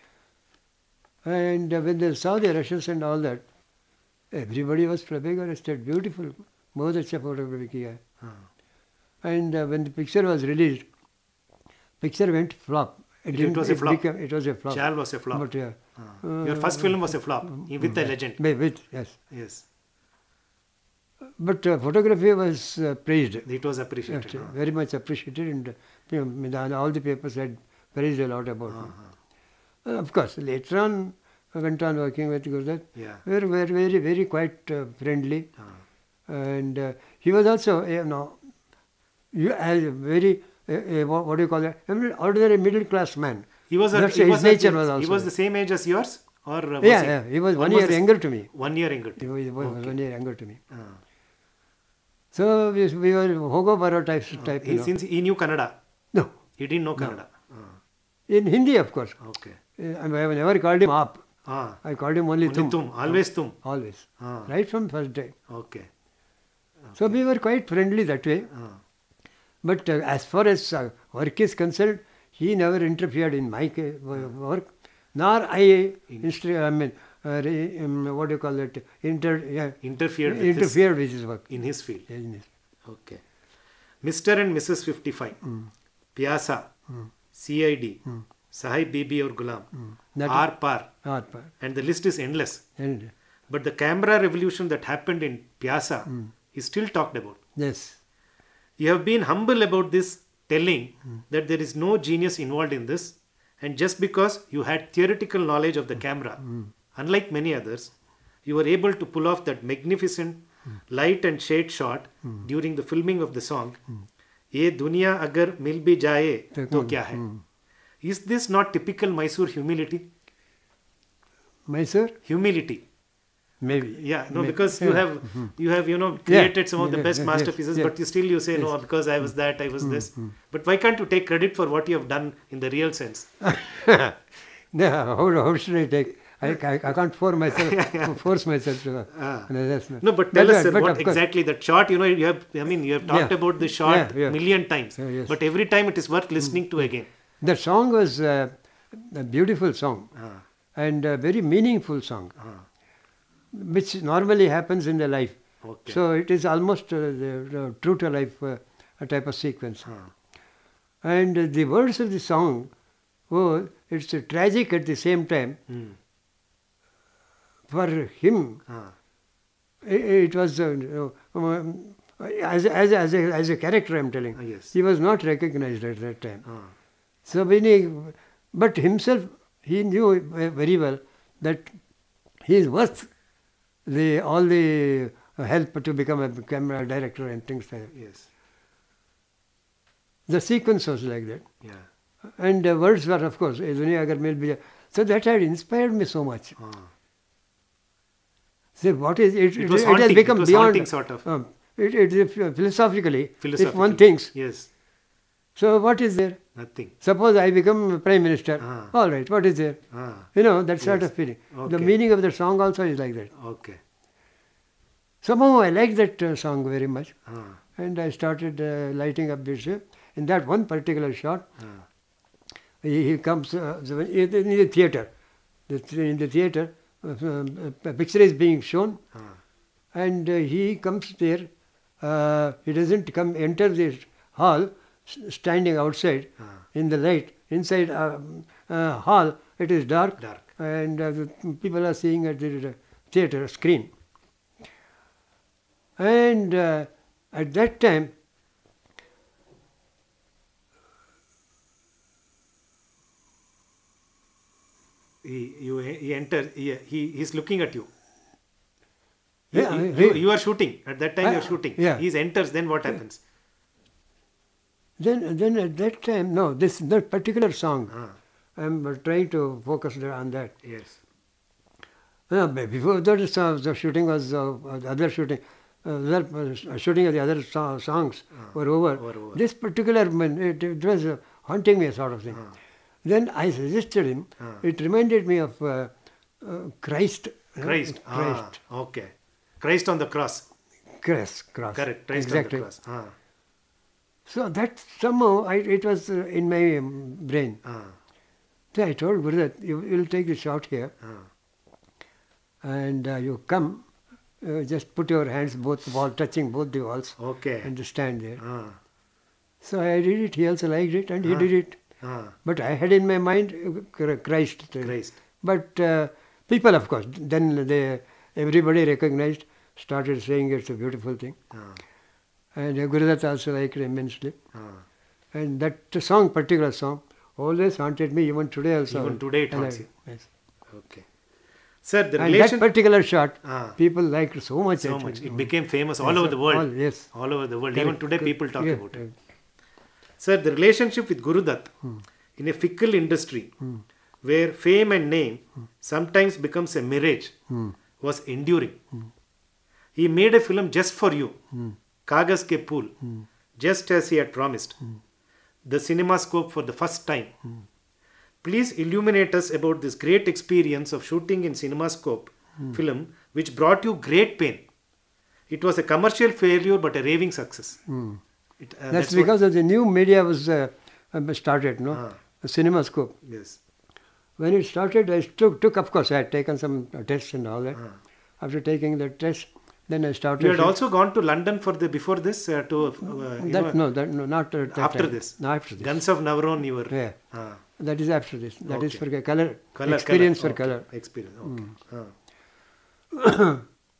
Speaker 2: And uh, when they saw the Russians and all that, everybody was flabbergasted. Beautiful. बहुत अच्छा photography किया है.
Speaker 1: Ah.
Speaker 2: And uh, when the picture was released, picture went flop.
Speaker 1: It- it
Speaker 2: didn't-
Speaker 1: was a flop.
Speaker 2: became- it was a flop.
Speaker 1: Jal was a flop.
Speaker 2: But yeah.
Speaker 1: Ah. Your first film was a flop with the legend.
Speaker 2: With, with yes.
Speaker 1: Yes.
Speaker 2: But uh, photography was uh, praised.
Speaker 1: It was appreciated.
Speaker 2: Yes,
Speaker 1: Ah.
Speaker 2: very much appreciated, and uh, you know, all the papers had praised a lot about
Speaker 1: Ah,
Speaker 2: him.
Speaker 1: ah.
Speaker 2: Uh, of course, later on, I went on working with Gurudat.
Speaker 1: Yeah.
Speaker 2: We were very, very, very quite uh, friendly,
Speaker 1: Ah.
Speaker 2: and uh, he was also, you know, you as a very, uh, uh, what, what do you call it? I mean, ordinary middle class man.
Speaker 1: He was a,
Speaker 2: That's
Speaker 1: he
Speaker 2: his
Speaker 1: was
Speaker 2: nature
Speaker 1: a,
Speaker 2: was
Speaker 1: he
Speaker 2: also
Speaker 1: was
Speaker 2: there.
Speaker 1: the same age as yours, or uh, was
Speaker 2: Yeah,
Speaker 1: he?
Speaker 2: yeah, he was one
Speaker 1: Almost
Speaker 2: year
Speaker 1: the s-
Speaker 2: younger to me.
Speaker 1: One year younger.
Speaker 2: He was, he was
Speaker 1: Okay.
Speaker 2: one year younger to me.
Speaker 1: Ah.
Speaker 2: So we, we were Hogo Baro type. type
Speaker 1: He,
Speaker 2: you know.
Speaker 1: since he knew Kannada,
Speaker 2: No,
Speaker 1: he didn't know Kannada. Ah.
Speaker 2: in Hindi, of course.
Speaker 1: Okay.
Speaker 2: Uh, I have never called him up.
Speaker 1: Ah.
Speaker 2: I called him only,
Speaker 1: Only
Speaker 2: Tum.
Speaker 1: tum, always tum.
Speaker 2: Always.
Speaker 1: Ah.
Speaker 2: Right from first day.
Speaker 1: Okay.
Speaker 2: So we were quite friendly that way.
Speaker 1: Ah.
Speaker 2: But uh, as far as uh, work is concerned, he never interfered in my ca- wo- work, nor I, instru- I mean, uh, re- um, what do you call it, inter, yeah,
Speaker 1: Interfered with
Speaker 2: interfered with his work.
Speaker 1: his, in his field.
Speaker 2: In his-
Speaker 1: Okay. Mister and Missus fifty-five, Pyasa, C I D, Sahib Bibi or Gulam,
Speaker 2: That-
Speaker 1: R Par,
Speaker 2: Not part.
Speaker 1: and the list is endless.
Speaker 2: And,
Speaker 1: But the camera revolution that happened in Pyasa is still talked about.
Speaker 2: yes.
Speaker 1: You have been humble about this, telling that there is no genius involved in this, and just because you had theoretical knowledge of the camera, unlike many others, you were able to pull off that magnificent light and shade shot during the filming of the song, Ye Duniya Agar Mil Bhi Jaye To Kya Hai? Is this not typical Mysore humility?
Speaker 2: Mysore?
Speaker 1: Humility.
Speaker 2: Maybe.
Speaker 1: Yeah, no,
Speaker 2: May-
Speaker 1: because you
Speaker 2: yeah.
Speaker 1: have
Speaker 2: Mhm.
Speaker 1: you have you know
Speaker 2: Yeah.
Speaker 1: created some of the
Speaker 2: Yeah,
Speaker 1: best
Speaker 2: yeah, yes,
Speaker 1: masterpieces,
Speaker 2: yes.
Speaker 1: but you still you say no
Speaker 2: Yes.
Speaker 1: because I was that, I was
Speaker 2: Mm,
Speaker 1: this.
Speaker 2: mm.
Speaker 1: But why can't you take credit for what you have done in the real sense?
Speaker 2: Yeah, how, how should I take? I, I, I can't force myself, force myself to.
Speaker 1: Ah.
Speaker 2: No, that's not-
Speaker 1: No, but
Speaker 2: That's
Speaker 1: tell us
Speaker 2: right,
Speaker 1: sir,
Speaker 2: but
Speaker 1: what
Speaker 2: of course-
Speaker 1: exactly that shot. You know, you have. I mean, you have talked
Speaker 2: Yeah.
Speaker 1: about the shot
Speaker 2: Yeah, yeah.
Speaker 1: million times,
Speaker 2: Yeah, yes.
Speaker 1: but every time it is worth listening to again.
Speaker 2: The song was uh, a beautiful song
Speaker 1: Ah,
Speaker 2: and a very meaningful song,
Speaker 1: ah,
Speaker 2: which normally happens in the life.
Speaker 1: okay.
Speaker 2: So it is almost uh, the, the true to life uh, a type of sequence.
Speaker 1: Ah,
Speaker 2: And uh, the words of the song, oh, it's uh, tragic at the same time.
Speaker 1: hmm,
Speaker 2: For him,
Speaker 1: ah,
Speaker 2: it, it was uh, you know, um, as, a- as, a- as, a, as a character, I'm telling.
Speaker 1: ah, yes.
Speaker 2: He was not recognized at that time.
Speaker 1: Ah,
Speaker 2: So when he, but himself, he knew very well that he is worth the all the help to become a camera director and things like that.
Speaker 1: yes.
Speaker 2: The sequence was like that.
Speaker 1: Yeah.
Speaker 2: And the words were, of course, "Ye Duniya Agar Mil Bija." So that had inspired me so much.
Speaker 1: Ah.
Speaker 2: See, what is it?
Speaker 1: It was
Speaker 2: it
Speaker 1: haunting.
Speaker 2: has become
Speaker 1: it was
Speaker 2: beyond.
Speaker 1: haunting, sort of.
Speaker 2: Um, it, it, if, uh, philosophically, if
Speaker 1: Philosophically.
Speaker 2: one thinks,
Speaker 1: Yes.
Speaker 2: so what is there?
Speaker 1: Nothing.
Speaker 2: Suppose I become prime minister.
Speaker 1: Ah.
Speaker 2: All right, what is there?
Speaker 1: Ah.
Speaker 2: You know, that sort
Speaker 1: Yes.
Speaker 2: of feeling.
Speaker 1: Okay.
Speaker 2: The meaning of the song also is like that.
Speaker 1: Okay.
Speaker 2: Somehow I like that uh, song very much.
Speaker 1: Ah.
Speaker 2: And I started uh, lighting up this. Uh, in that one particular shot,
Speaker 1: Ah.
Speaker 2: he, he comes uh, so in the in the theatre. The, th- in the theatre, uh, um, a picture is being shown,
Speaker 1: Ah.
Speaker 2: and uh, he comes there. Uh, he doesn't come enter the hall, s- standing outside
Speaker 1: Ah.
Speaker 2: in the light. Inside uh, uh, hall, it is dark,
Speaker 1: Dark.
Speaker 2: and uh, the people are seeing at the theatre screen. And uh, at that time,
Speaker 1: He, you, he enter. He, he, he's looking at you.
Speaker 2: Yeah,
Speaker 1: you,
Speaker 2: he-
Speaker 1: you, you are shooting. At that time,
Speaker 2: Ah,
Speaker 1: you are shooting.
Speaker 2: yeah.
Speaker 1: He enters. Then what happens?
Speaker 2: then then at that time, no, this that particular song,
Speaker 1: Ah.
Speaker 2: I'm uh, trying to focus there on that.
Speaker 1: Yes.
Speaker 2: Uh, be- before that, uh, the shooting was uh, the other shooting. Uh, the uh, shooting of the other so- songs
Speaker 1: Ah,
Speaker 2: were over.
Speaker 1: were over.
Speaker 2: This particular man, it, it was uh, haunting me, sort of thing.
Speaker 1: Ah.
Speaker 2: Then I suggested him.
Speaker 1: Ah.
Speaker 2: It reminded me of uh, uh, Christ. you know,
Speaker 1: Christ.
Speaker 2: Christ.
Speaker 1: Ah, okay. Christ on the cross.
Speaker 2: Christ. Cross.
Speaker 1: Correct. Christ
Speaker 2: exactly.
Speaker 1: on the cross. Ah.
Speaker 2: So that somehow I, it was uh, in my um, brain.
Speaker 1: Ah.
Speaker 2: So I told Gurudat, you will take the shot here,
Speaker 1: Ah.
Speaker 2: and uh, you come, uh, just put your hands both wall touching both the walls,
Speaker 1: Okay.
Speaker 2: and just stand there.
Speaker 1: Ah.
Speaker 2: So I did it. He also liked it, and he
Speaker 1: Ah.
Speaker 2: did it.
Speaker 1: Ah.
Speaker 2: But I had in my mind uh, Chr- Christ.
Speaker 1: Christ.
Speaker 2: But uh, people, of course, then they everybody recognized, started saying it's a beautiful thing,
Speaker 1: Ah.
Speaker 2: and uh, Gurudat also liked it immensely.
Speaker 1: Ah.
Speaker 2: And that song, particular song, always haunted me. Even today also.
Speaker 1: Even today it
Speaker 2: And
Speaker 1: haunts
Speaker 2: I-
Speaker 1: you.
Speaker 2: Yes.
Speaker 1: Okay. Sir, the
Speaker 2: And
Speaker 1: relation.
Speaker 2: that particular shot,
Speaker 1: Ah.
Speaker 2: people liked so much.
Speaker 1: So
Speaker 2: actually.
Speaker 1: much. It became famous all
Speaker 2: Yes,
Speaker 1: over the world.
Speaker 2: all- yes.
Speaker 1: All over the world. Even
Speaker 2: Correct,
Speaker 1: today,
Speaker 2: correct.
Speaker 1: people talk
Speaker 2: Yeah,
Speaker 1: about it.
Speaker 2: right.
Speaker 1: Sir, the relationship with Guru Dutt in a fickle industry where fame and name sometimes becomes a mirage was enduring. He made a film just for you, Kagas Ke Pool, just as he had promised. The CinemaScope for the first time. Please illuminate us about this great experience of shooting in CinemaScope film, which brought you great pain. It was a commercial failure but a raving success. It, uh,
Speaker 2: That's,
Speaker 1: what-
Speaker 2: because of the new media was uh, uh, started, no?
Speaker 1: Ah.
Speaker 2: The CinemaScope.
Speaker 1: Yes.
Speaker 2: When it started, I took, took of course, I had taken some uh, tests and all that.
Speaker 1: Ah.
Speaker 2: After taking the test, then I started.
Speaker 1: You had
Speaker 2: shoot-
Speaker 1: also gone to London for the before this uh, to uh, you
Speaker 2: that,
Speaker 1: know,
Speaker 2: no, that, no, not at that
Speaker 1: after
Speaker 2: time.
Speaker 1: this.
Speaker 2: No, after this.
Speaker 1: Guns of Navaron you were.
Speaker 2: Yeah.
Speaker 1: Ah,
Speaker 2: That is after this. That is
Speaker 1: Okay.
Speaker 2: for color,
Speaker 1: color,
Speaker 2: experience
Speaker 1: color.
Speaker 2: for
Speaker 1: Okay.
Speaker 2: color.
Speaker 1: Experience. Okay. Ah.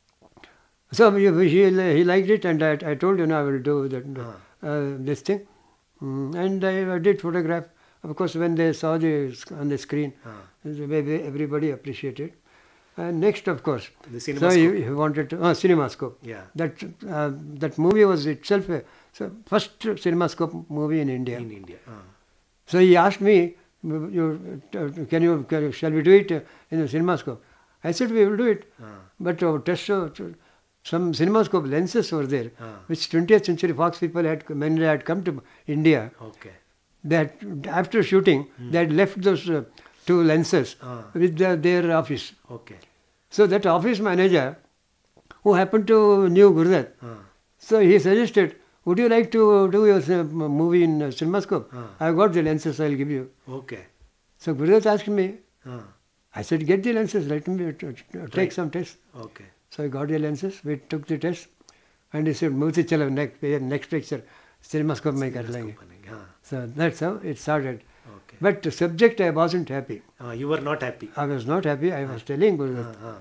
Speaker 2: So he, he, he liked it, and I, I told him I will do that,
Speaker 1: Ah.
Speaker 2: uh, this thing. Mm, and I, I did photograph. Of course, when they saw the sc- on the screen,
Speaker 1: Ah.
Speaker 2: the way they- everybody appreciated. And next, of course,
Speaker 1: The
Speaker 2: so
Speaker 1: CinemaScope.
Speaker 2: he, he wanted to, oh, CinemaScope.
Speaker 1: Yeah.
Speaker 2: That uh, that movie was itself a so first CinemaScope movie in India.
Speaker 1: In India. Ah.
Speaker 2: So he asked me, you, uh, can you, can you, shall we do it uh, in the CinemaScope? I said, we will do it.
Speaker 1: Ah.
Speaker 2: But our test show, some CinemaScope lenses were there,
Speaker 1: Ah.
Speaker 2: which twentieth Century Fox people had, when they had come to India,
Speaker 1: Okay.
Speaker 2: that after shooting, they had left those uh, two lenses
Speaker 1: Ah.
Speaker 2: with the, their office.
Speaker 1: Okay.
Speaker 2: So that office manager, who happened to knew Gurudat,
Speaker 1: Ah.
Speaker 2: so he suggested, would you like to do your uh, movie in uh, CinemaScope?
Speaker 1: Ah.
Speaker 2: I've got the lenses, I'll give you.
Speaker 1: Okay.
Speaker 2: So Gurudat asked me,
Speaker 1: Ah.
Speaker 2: I said, get the lenses, let me t- t- take
Speaker 1: Right.
Speaker 2: some tests.
Speaker 1: Okay.
Speaker 2: So I got the lenses, we took the test, and he said, Murthy chalo, next, next picture, CinemaScope mein kar lenge.
Speaker 1: Ah.
Speaker 2: So that's how it started.
Speaker 1: Okay.
Speaker 2: But the subject, I wasn't happy.
Speaker 1: Ah, you were not happy.
Speaker 2: I was not happy. I was telling Gurudat,
Speaker 1: Ah, ah.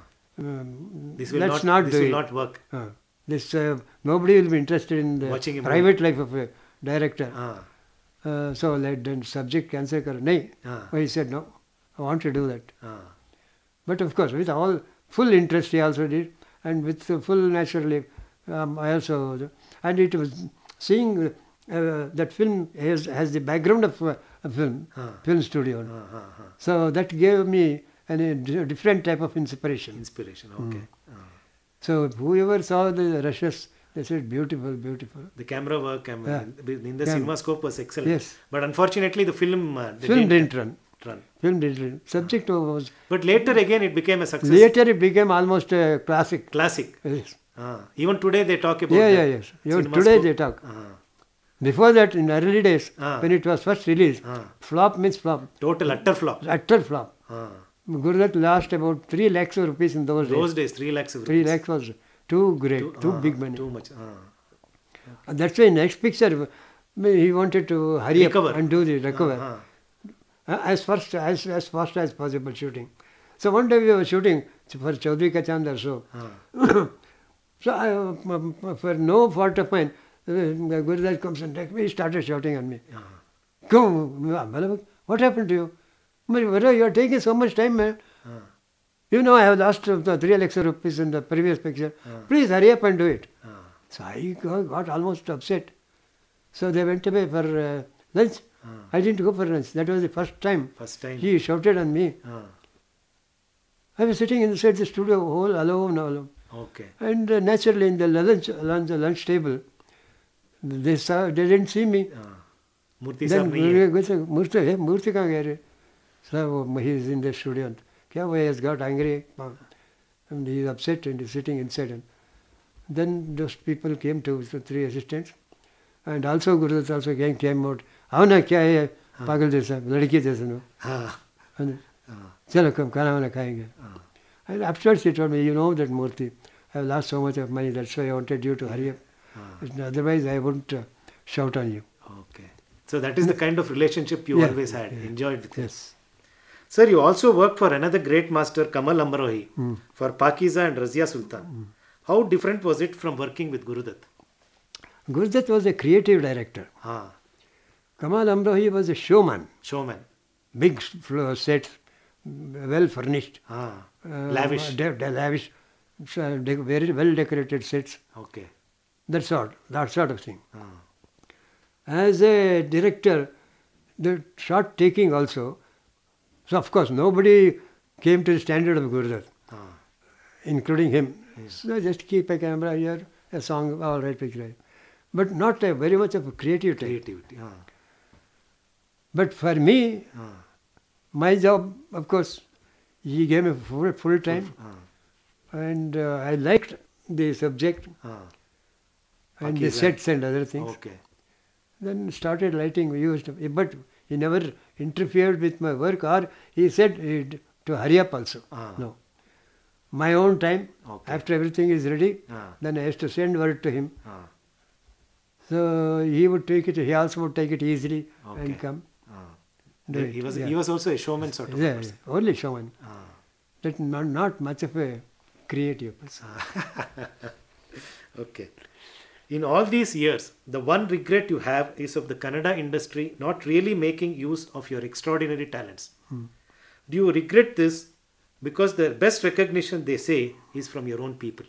Speaker 2: um,
Speaker 1: This will
Speaker 2: let's
Speaker 1: not,
Speaker 2: not,
Speaker 1: this
Speaker 2: do
Speaker 1: will
Speaker 2: it.
Speaker 1: not work.
Speaker 2: Uh, this uh, nobody will be interested in the
Speaker 1: Watching a
Speaker 2: private life of a director.
Speaker 1: Ah.
Speaker 2: Uh, so let the subject cancel kar. Nahi.
Speaker 1: Ah.
Speaker 2: Well, he said no. I want to do that.
Speaker 1: Ah.
Speaker 2: But of course, with all full interest, he also did, and with uh, full naturally, um, I also, and it was seeing uh, that film has has the background of uh, a film,
Speaker 1: Ah.
Speaker 2: film studio.
Speaker 1: Ah, ah, ah.
Speaker 2: So that gave me an, a d- different type of inspiration.
Speaker 1: Inspiration. Okay. Ah.
Speaker 2: So whoever saw the rushes, they said beautiful, beautiful.
Speaker 1: The camera work um,
Speaker 2: Yeah.
Speaker 1: in the
Speaker 2: Cam-
Speaker 1: CinemaScope was excellent.
Speaker 2: Yes.
Speaker 1: But unfortunately, the film uh, they
Speaker 2: Film didn't run.
Speaker 1: run.
Speaker 2: Film didn't run. Subject was
Speaker 1: But later again, it became a success.
Speaker 2: later it became almost a classic.
Speaker 1: Classic.
Speaker 2: Yes.
Speaker 1: Ah. Even today, they talk about
Speaker 2: Yeah,
Speaker 1: that.
Speaker 2: yeah, yes. Even
Speaker 1: CinemaScope.
Speaker 2: today they talk.
Speaker 1: Ah.
Speaker 2: Before that, in early days,
Speaker 1: Ah.
Speaker 2: when it was first released,
Speaker 1: Ah.
Speaker 2: flop means flop,
Speaker 1: Total utter flop.
Speaker 2: utter flop.
Speaker 1: Ah.
Speaker 2: Gurudat lost about three lakhs of rupees in those,
Speaker 1: Those
Speaker 2: days.
Speaker 1: days, three lakhs of
Speaker 2: Three
Speaker 1: rupees.
Speaker 2: lakhs was too great,
Speaker 1: Too-
Speaker 2: too
Speaker 1: ah,
Speaker 2: big money.
Speaker 1: Too much. Ah.
Speaker 2: And that's why next picture, he wanted to hurry
Speaker 1: Recover.
Speaker 2: up and do the recover.
Speaker 1: Ah, ah.
Speaker 2: Uh, as first as, as fast as possible shooting. So one day we were shooting for Chaudhary Ka Chand or so.
Speaker 1: Ah.
Speaker 2: So I, uh, for no fault of mine, uh, Gurudat comes and takes me, he started shouting at me.
Speaker 1: Ah.
Speaker 2: Come, what happened to you? Brother, you are taking so much time, man.
Speaker 1: Ah.
Speaker 2: You know I have lost uh, the three lakhs rupees in the previous picture.
Speaker 1: Ah.
Speaker 2: Please hurry up and do it.
Speaker 1: Ah.
Speaker 2: So I got got almost upset. So they went away for uh, lunch.
Speaker 1: Ah.
Speaker 2: I didn't go for lunch. That was the first time.
Speaker 1: First time.
Speaker 2: He shouted on me.
Speaker 1: Ah.
Speaker 2: I was sitting inside the studio all alone, alone.
Speaker 1: Okay.
Speaker 2: And uh, naturally in the lunch, lunch, lunch table, they saw, they didn't see me.
Speaker 1: Ah. Murthy
Speaker 2: Then
Speaker 1: sir nahi hai.
Speaker 2: Murthy, Murthy, hey, Murthy kahan gaya re? So he is in the studio. Kya hua? He has got angry. And he is upset and is sitting inside. And then those people came to, the three assistants. And also Gurudat also came, came out. Avana kya hai? Pagal jaisa, ladki jaisa no.
Speaker 1: Ah.
Speaker 2: And
Speaker 1: Ah.
Speaker 2: chalo kam khana wana khayenge.
Speaker 1: Ah.
Speaker 2: And afterwards he told me, you know that Murthy, I have lost so much of money, that's why I wanted you to hurry up.
Speaker 1: Ah.
Speaker 2: Otherwise I wouldn't uh, shout on you.
Speaker 1: Okay. So that is the kind of relationship you
Speaker 2: Yeah.
Speaker 1: always had,
Speaker 2: Yeah.
Speaker 1: enjoyed with him.
Speaker 2: Yes.
Speaker 1: Sir, you also worked for another great master, Kamal Amrohi,
Speaker 2: Mm.
Speaker 1: for Pakiza and Razia Sultan. How different was it from working with Gurudat?
Speaker 2: Gurudat was a creative director.
Speaker 1: Ah,
Speaker 2: Kamal Amrohi was a showman.
Speaker 1: showman.
Speaker 2: Big floor sets, well furnished.
Speaker 1: Ah,
Speaker 2: uh,
Speaker 1: lavish.
Speaker 2: De- de- lavish, so de- very well decorated sets.
Speaker 1: Okay.
Speaker 2: That sort, that sort of thing.
Speaker 1: Ah,
Speaker 2: As a director, the shot taking also, so of course nobody came to the standard of Gurudat,
Speaker 1: ah,
Speaker 2: including him.
Speaker 1: Yes.
Speaker 2: So just keep a camera here, a song, all right, picture. Right. But not a, very much of a creative type.
Speaker 1: creativity. Ah,
Speaker 2: But for me,
Speaker 1: ah,
Speaker 2: my job, of course, he gave me full, full time,
Speaker 1: ah,
Speaker 2: and uh, I liked the subject
Speaker 1: ah.
Speaker 2: and the
Speaker 1: Pakiza.
Speaker 2: sets and other things.
Speaker 1: Okay.
Speaker 2: Then started writing, we used to, but he never interfered with my work, or he said eh, to hurry up also.
Speaker 1: Ah.
Speaker 2: No. My own time,
Speaker 1: Okay.
Speaker 2: after everything is ready,
Speaker 1: Ah,
Speaker 2: then I used to send word to him.
Speaker 1: ah,
Speaker 2: So he would take it, he also would take it easily
Speaker 1: Okay.
Speaker 2: and come.
Speaker 1: ah.
Speaker 2: Do
Speaker 1: He
Speaker 2: it,
Speaker 1: was
Speaker 2: yeah.
Speaker 1: he was also a showman sort of
Speaker 2: Yeah,
Speaker 1: person.
Speaker 2: yeah, only showman.
Speaker 1: Ah.
Speaker 2: That not, not much of a creative person.
Speaker 1: Okay. In all these years, the one regret you have is of the Kannada industry not really making use of your extraordinary talents.
Speaker 2: Hmm.
Speaker 1: Do you regret this because the best recognition they say is from your own people?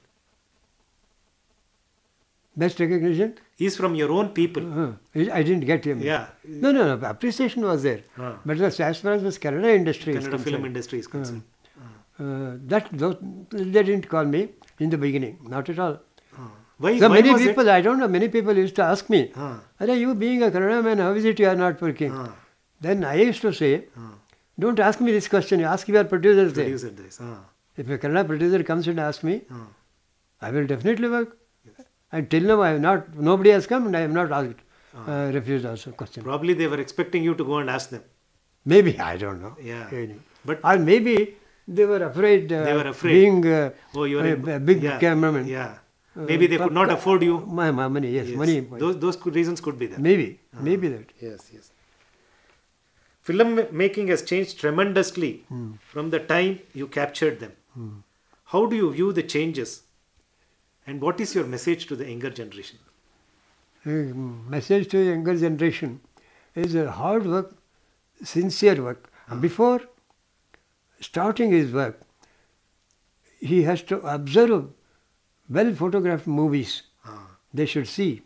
Speaker 2: Best recognition?
Speaker 1: Is from your own people.
Speaker 2: Uh, I didn't get him.
Speaker 1: Yeah.
Speaker 2: No, no, no. Appreciation was there.
Speaker 1: Ah.
Speaker 2: But as as far as the Kannada industry is
Speaker 1: Kannada film
Speaker 2: concerned,
Speaker 1: industry is concerned.
Speaker 2: Uh, that those, they didn't call me in the beginning, not at all.
Speaker 1: Uh, why,
Speaker 2: So
Speaker 1: why
Speaker 2: many
Speaker 1: was
Speaker 2: people,
Speaker 1: it?
Speaker 2: I don't know, many people used to ask me,
Speaker 1: Uh,
Speaker 2: "Are you being a Kannada man, how is it you are not working?"
Speaker 1: uh,
Speaker 2: Then I used to say,
Speaker 1: uh,
Speaker 2: "Don't ask me this question, ask your producers there.
Speaker 1: producer this. Uh,
Speaker 2: If a Kannada producer comes and asks me,
Speaker 1: uh,
Speaker 2: I will definitely work."
Speaker 1: yes.
Speaker 2: And till now, I have not, nobody has come and I have not asked,
Speaker 1: Uh,
Speaker 2: uh, refused also question.
Speaker 1: Probably they were expecting you to go and ask them.
Speaker 2: Maybe, I don't know.
Speaker 1: Yeah.
Speaker 2: Really.
Speaker 1: But
Speaker 2: Or maybe they were afraid, uh,
Speaker 1: They were afraid.
Speaker 2: being uh,
Speaker 1: oh, you are
Speaker 2: a,
Speaker 1: in,
Speaker 2: a big
Speaker 1: yeah,
Speaker 2: cameraman.
Speaker 1: Yeah.
Speaker 2: Uh,
Speaker 1: Maybe they
Speaker 2: pa-
Speaker 1: could not
Speaker 2: pa-
Speaker 1: afford you.
Speaker 2: My, my money, yes,
Speaker 1: Yes.
Speaker 2: money.
Speaker 1: Those those could, reasons could be there.
Speaker 2: Maybe,
Speaker 1: Ah.
Speaker 2: maybe that.
Speaker 1: Yes, yes. Film making has changed tremendously
Speaker 2: Hmm.
Speaker 1: from the time you captured them.
Speaker 2: Hmm.
Speaker 1: How do you view the changes? And what is your message to the younger generation?
Speaker 2: Uh, message to younger generation is uh, hard work, sincere work.
Speaker 1: Ah.
Speaker 2: Before starting his work, he has to observe well photographed movies.
Speaker 1: Ah,
Speaker 2: They should see.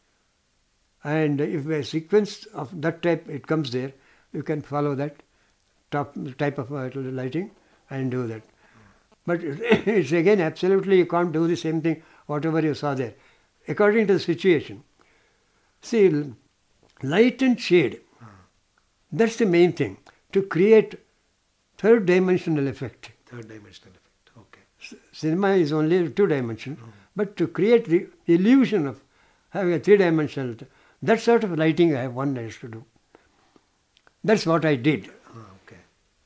Speaker 2: And if a sequence of that type it comes there, you can follow that top type of uh, lighting and do that. But it's again absolutely you can't do the same thing whatever you saw there, according to the situation. See, l- light and shade,
Speaker 1: ah,
Speaker 2: that's the main thing, to create third dimensional effect.
Speaker 1: third dimensional effect. Okay.
Speaker 2: C- Cinema is only two dimensional,
Speaker 1: Mm.
Speaker 2: but to create the illusion of having a three dimensional, that sort of lighting I have one has to do. That's what I did.
Speaker 1: Ah, okay.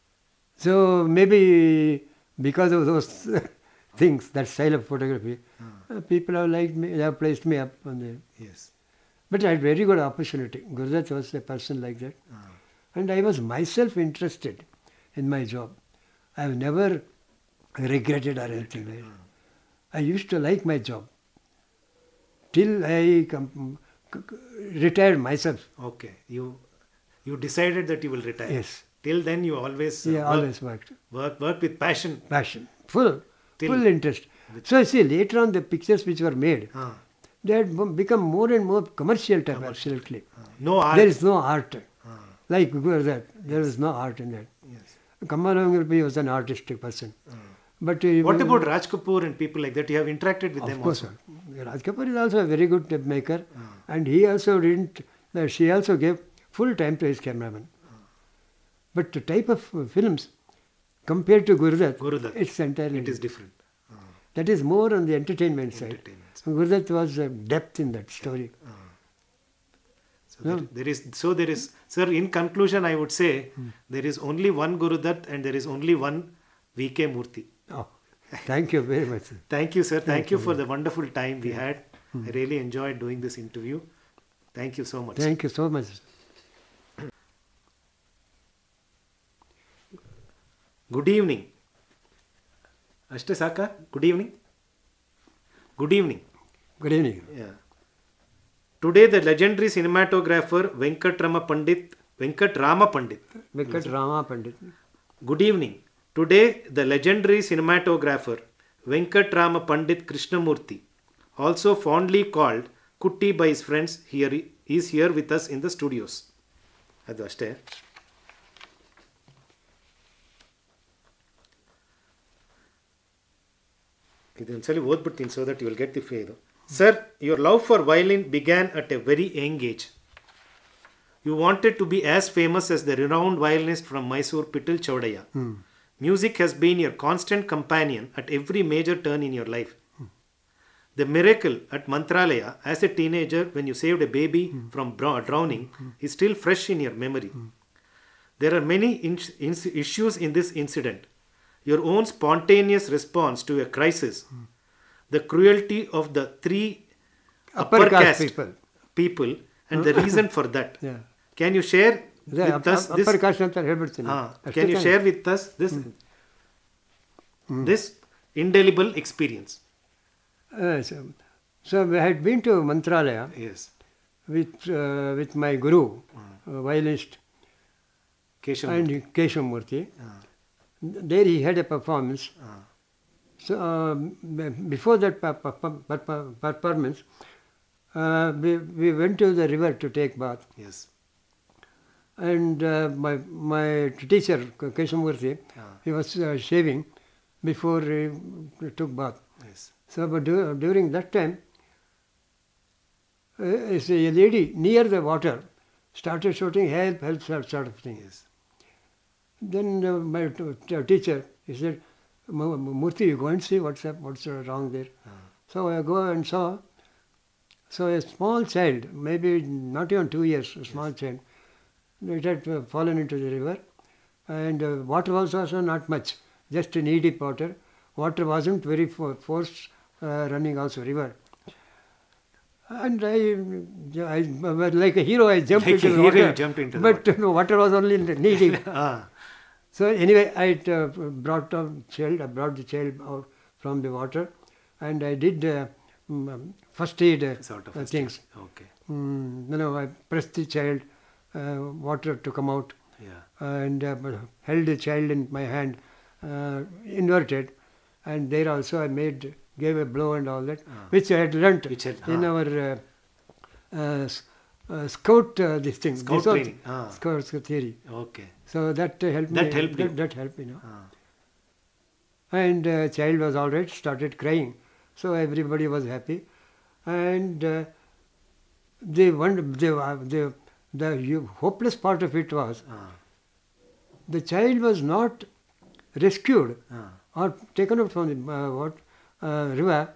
Speaker 2: So maybe because of those things, that style of photography,
Speaker 1: Ah,
Speaker 2: uh, people have liked me, they have placed me up on the.
Speaker 1: yes.
Speaker 2: But I had very good opportunity. Gurudat was a person like that.
Speaker 1: Ah,
Speaker 2: And I was myself interested in my job. I have never regretted or anything like that. I used to like my job till I com- c- c- retired myself.
Speaker 1: okay. You you decided that you will retire.
Speaker 2: Yes.
Speaker 1: Till then you always uh,
Speaker 2: Yeah,
Speaker 1: work,
Speaker 2: always worked.
Speaker 1: work work with passion.
Speaker 2: Passion, full,
Speaker 1: Till-
Speaker 2: full interest. So I see later on the pictures which were made,
Speaker 1: Ah,
Speaker 2: they had b- become more and more commercial type,
Speaker 1: Commercial.
Speaker 2: absolutely.
Speaker 1: ah. No art.
Speaker 2: There is no art.
Speaker 1: Ah,
Speaker 2: Like that, there is no art in that.
Speaker 1: yes.
Speaker 2: Kamal was an artistic person.
Speaker 1: Ah.
Speaker 2: But uh,
Speaker 1: What about Raj Kapoor and people like that? You have interacted with
Speaker 2: Of
Speaker 1: them
Speaker 2: course,
Speaker 1: also.
Speaker 2: sir. Raj Kapoor is also a very good tape maker,
Speaker 1: Ah.
Speaker 2: and he also didn't. Uh, she also gave full time to his cameraman. But the type of uh, films compared to Gurudat,
Speaker 1: Gurudat,
Speaker 2: it's entirely
Speaker 1: it is different. Ah,
Speaker 2: that is more on the entertainment side.
Speaker 1: entertainment.
Speaker 2: Gurudat was uh, depth in that story.
Speaker 1: Ah. So there, there is so there is sir. In conclusion, I would say there is only one Gurudat and there is only one V K Murthy.
Speaker 2: Oh, thank you very much. Sir.
Speaker 1: Thank you, sir. Thank,
Speaker 2: Thank
Speaker 1: you
Speaker 2: you.
Speaker 1: for the wonderful time we had. I really enjoyed doing this interview. Thank you so much.
Speaker 2: Thank you so much.
Speaker 1: Good evening. ಅಷ್ಟೇ ಸಾಕಾ? Good evening. Good evening.
Speaker 2: Good evening.
Speaker 1: Yeah. Today, the legendary cinematographer Venkatrama Pandit, Venkatrama Pandit.
Speaker 2: Venkat Rama Pandit.
Speaker 1: Good evening. Today, the legendary cinematographer Venkatrama Pandit Krishnamurthy, also fondly called Kutti by his friends, here is here with us in the studios. ಅದು ಅಷ್ಟೇ. ಇದೊಂದ್ಸಲಿ ಓದ್ಬಿಡ್ತೀನಿ so that you will get the feel. Sir, your love for violin began at a very young age. You wanted to be as famous as the renowned violinist from Mysore, Pittal Chaudaya. Music has been your constant companion at every major turn in your life. The miracle at Mantralaya as a teenager when you saved a baby from bro- drowning is still fresh in your memory. There are many in- in- issues in this incident. Your own spontaneous response to a crisis, the cruelty of the three
Speaker 2: Upper
Speaker 1: upper
Speaker 2: caste
Speaker 1: caste
Speaker 2: people.
Speaker 1: people, and the reason for that.
Speaker 2: Yeah.
Speaker 1: Can you share
Speaker 2: ಅದೇ
Speaker 1: with us this?
Speaker 2: Upper caste ಅಂತ ಹೇಳ್ಬಿಡ್ತೀನಿ.
Speaker 1: Ah,
Speaker 2: ಅಷ್ಟೇ
Speaker 1: can you
Speaker 2: ತಾನೇ?
Speaker 1: share with us this this indelible experience?
Speaker 2: Uh, so, so I had been to Mantralaya
Speaker 1: Yes.
Speaker 2: with uh, with my guru, uh, violinist,
Speaker 1: Keshav.
Speaker 2: and Keshamurthy.
Speaker 1: Ah,
Speaker 2: There he had a performance.
Speaker 1: ah,
Speaker 2: So um, b- before that per- per- per- per- performance, uh, we, we went to the river to take bath.
Speaker 1: yes.
Speaker 2: And uh, my my teacher, Keshamurthy,
Speaker 1: Ah.
Speaker 2: he was uh, shaving before he took bath.
Speaker 1: Yes.
Speaker 2: So, but du- during that time, uh, is a lady near the water started shouting, help, help, sort sort of thing.
Speaker 1: Yes.
Speaker 2: Then uh, my t- t- teacher, he said, "Mu- Mu- Murthy, you go and see what's up, what's uh, wrong there."
Speaker 1: Ah.
Speaker 2: So I go and saw. So a small child, maybe not even two years, a small child, it had uh, fallen into the river, and uh, water was also not much, just a knee deep water. Water wasn't very for, force uh, running also river. And I, I, like a hero, I jumped
Speaker 1: Like
Speaker 2: into
Speaker 1: a
Speaker 2: the
Speaker 1: hero,
Speaker 2: water.
Speaker 1: you jumped into the
Speaker 2: but
Speaker 1: water.
Speaker 2: no, water was only knee deep.
Speaker 1: Ah.
Speaker 2: So anyway, I uh, brought the child, I brought the child out from the water, and I did uh, mm, first aid uh,
Speaker 1: Sort of
Speaker 2: uh,
Speaker 1: first
Speaker 2: things.
Speaker 1: aid. Okay.
Speaker 2: Mm, you know, I pressed the child, uh, water to come out,
Speaker 1: Yeah.
Speaker 2: and uh, held the child in my hand, uh, inverted, and there also I made, gave a blow and all that,
Speaker 1: Ah.
Speaker 2: which I had learnt
Speaker 1: Which had-
Speaker 2: in
Speaker 1: ah.
Speaker 2: our uh, uh, s- uh, scout uh, this thing.
Speaker 1: Scout
Speaker 2: this was
Speaker 1: training. Ah.
Speaker 2: Scout theory.
Speaker 1: Okay.
Speaker 2: So that uh, helped
Speaker 1: That
Speaker 2: me.
Speaker 1: helped you.
Speaker 2: that, that helped me, you know.
Speaker 1: Ah.
Speaker 2: And uh, child was all right, started crying. So everybody was happy. And uh, the, one, the, uh, the, the you- hopeless part of it was,
Speaker 1: Ah.
Speaker 2: the child was not rescued
Speaker 1: Ah.
Speaker 2: or taken out from the uh, what, uh, river,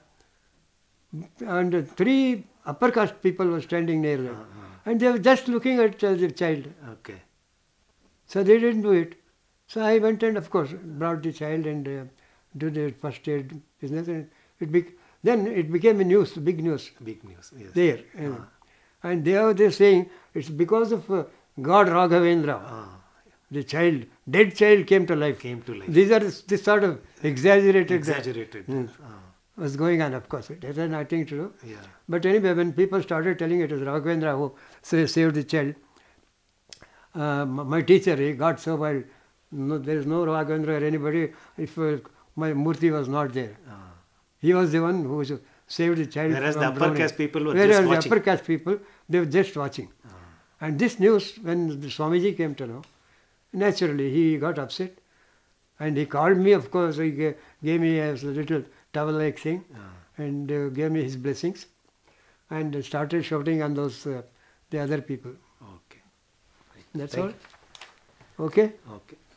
Speaker 2: and three upper caste people were standing near them.
Speaker 1: Ah, ah.
Speaker 2: And they were just looking at uh, the child.
Speaker 1: Okay.
Speaker 2: So they didn't do it. So I went and, of course, brought the child and uh, do the first aid business. And it bec- then it became a news, big news
Speaker 1: Big news. Yes.
Speaker 2: there. you know.
Speaker 1: Ah.
Speaker 2: And they are they saying it's because of uh, God Raghavendra,
Speaker 1: Ah.
Speaker 2: the child, dead child came to life.
Speaker 1: Came to life.
Speaker 2: These are this sort of exaggerated.
Speaker 1: Exaggerated.
Speaker 2: Mm.
Speaker 1: Ah.
Speaker 2: Was going on, of course. It had nothing to do.
Speaker 1: Yeah.
Speaker 2: But anyway, when people started telling it was Raghavendra who sa- saved the child, uh, m- my teacher, he got so wild. No, there is no Raghavendra or anybody if uh, my Murthy was not there.
Speaker 1: Ah.
Speaker 2: He was the one who saved the child.
Speaker 1: Whereas
Speaker 2: from
Speaker 1: the upper
Speaker 2: drowning.
Speaker 1: caste people were
Speaker 2: Whereas
Speaker 1: just
Speaker 2: the
Speaker 1: watching.
Speaker 2: upper caste people, they were just watching.
Speaker 1: Ah.
Speaker 2: And this news, when the Swamiji came to know, naturally he got upset. And he called me, of course, he gave, gave me a little towel-like thing.
Speaker 1: Ah.
Speaker 2: And uh, gave me his blessings, and started shouting on those uh, the other people.
Speaker 1: Okay.
Speaker 2: That's
Speaker 1: Thank
Speaker 2: all. Okay.
Speaker 1: Okay.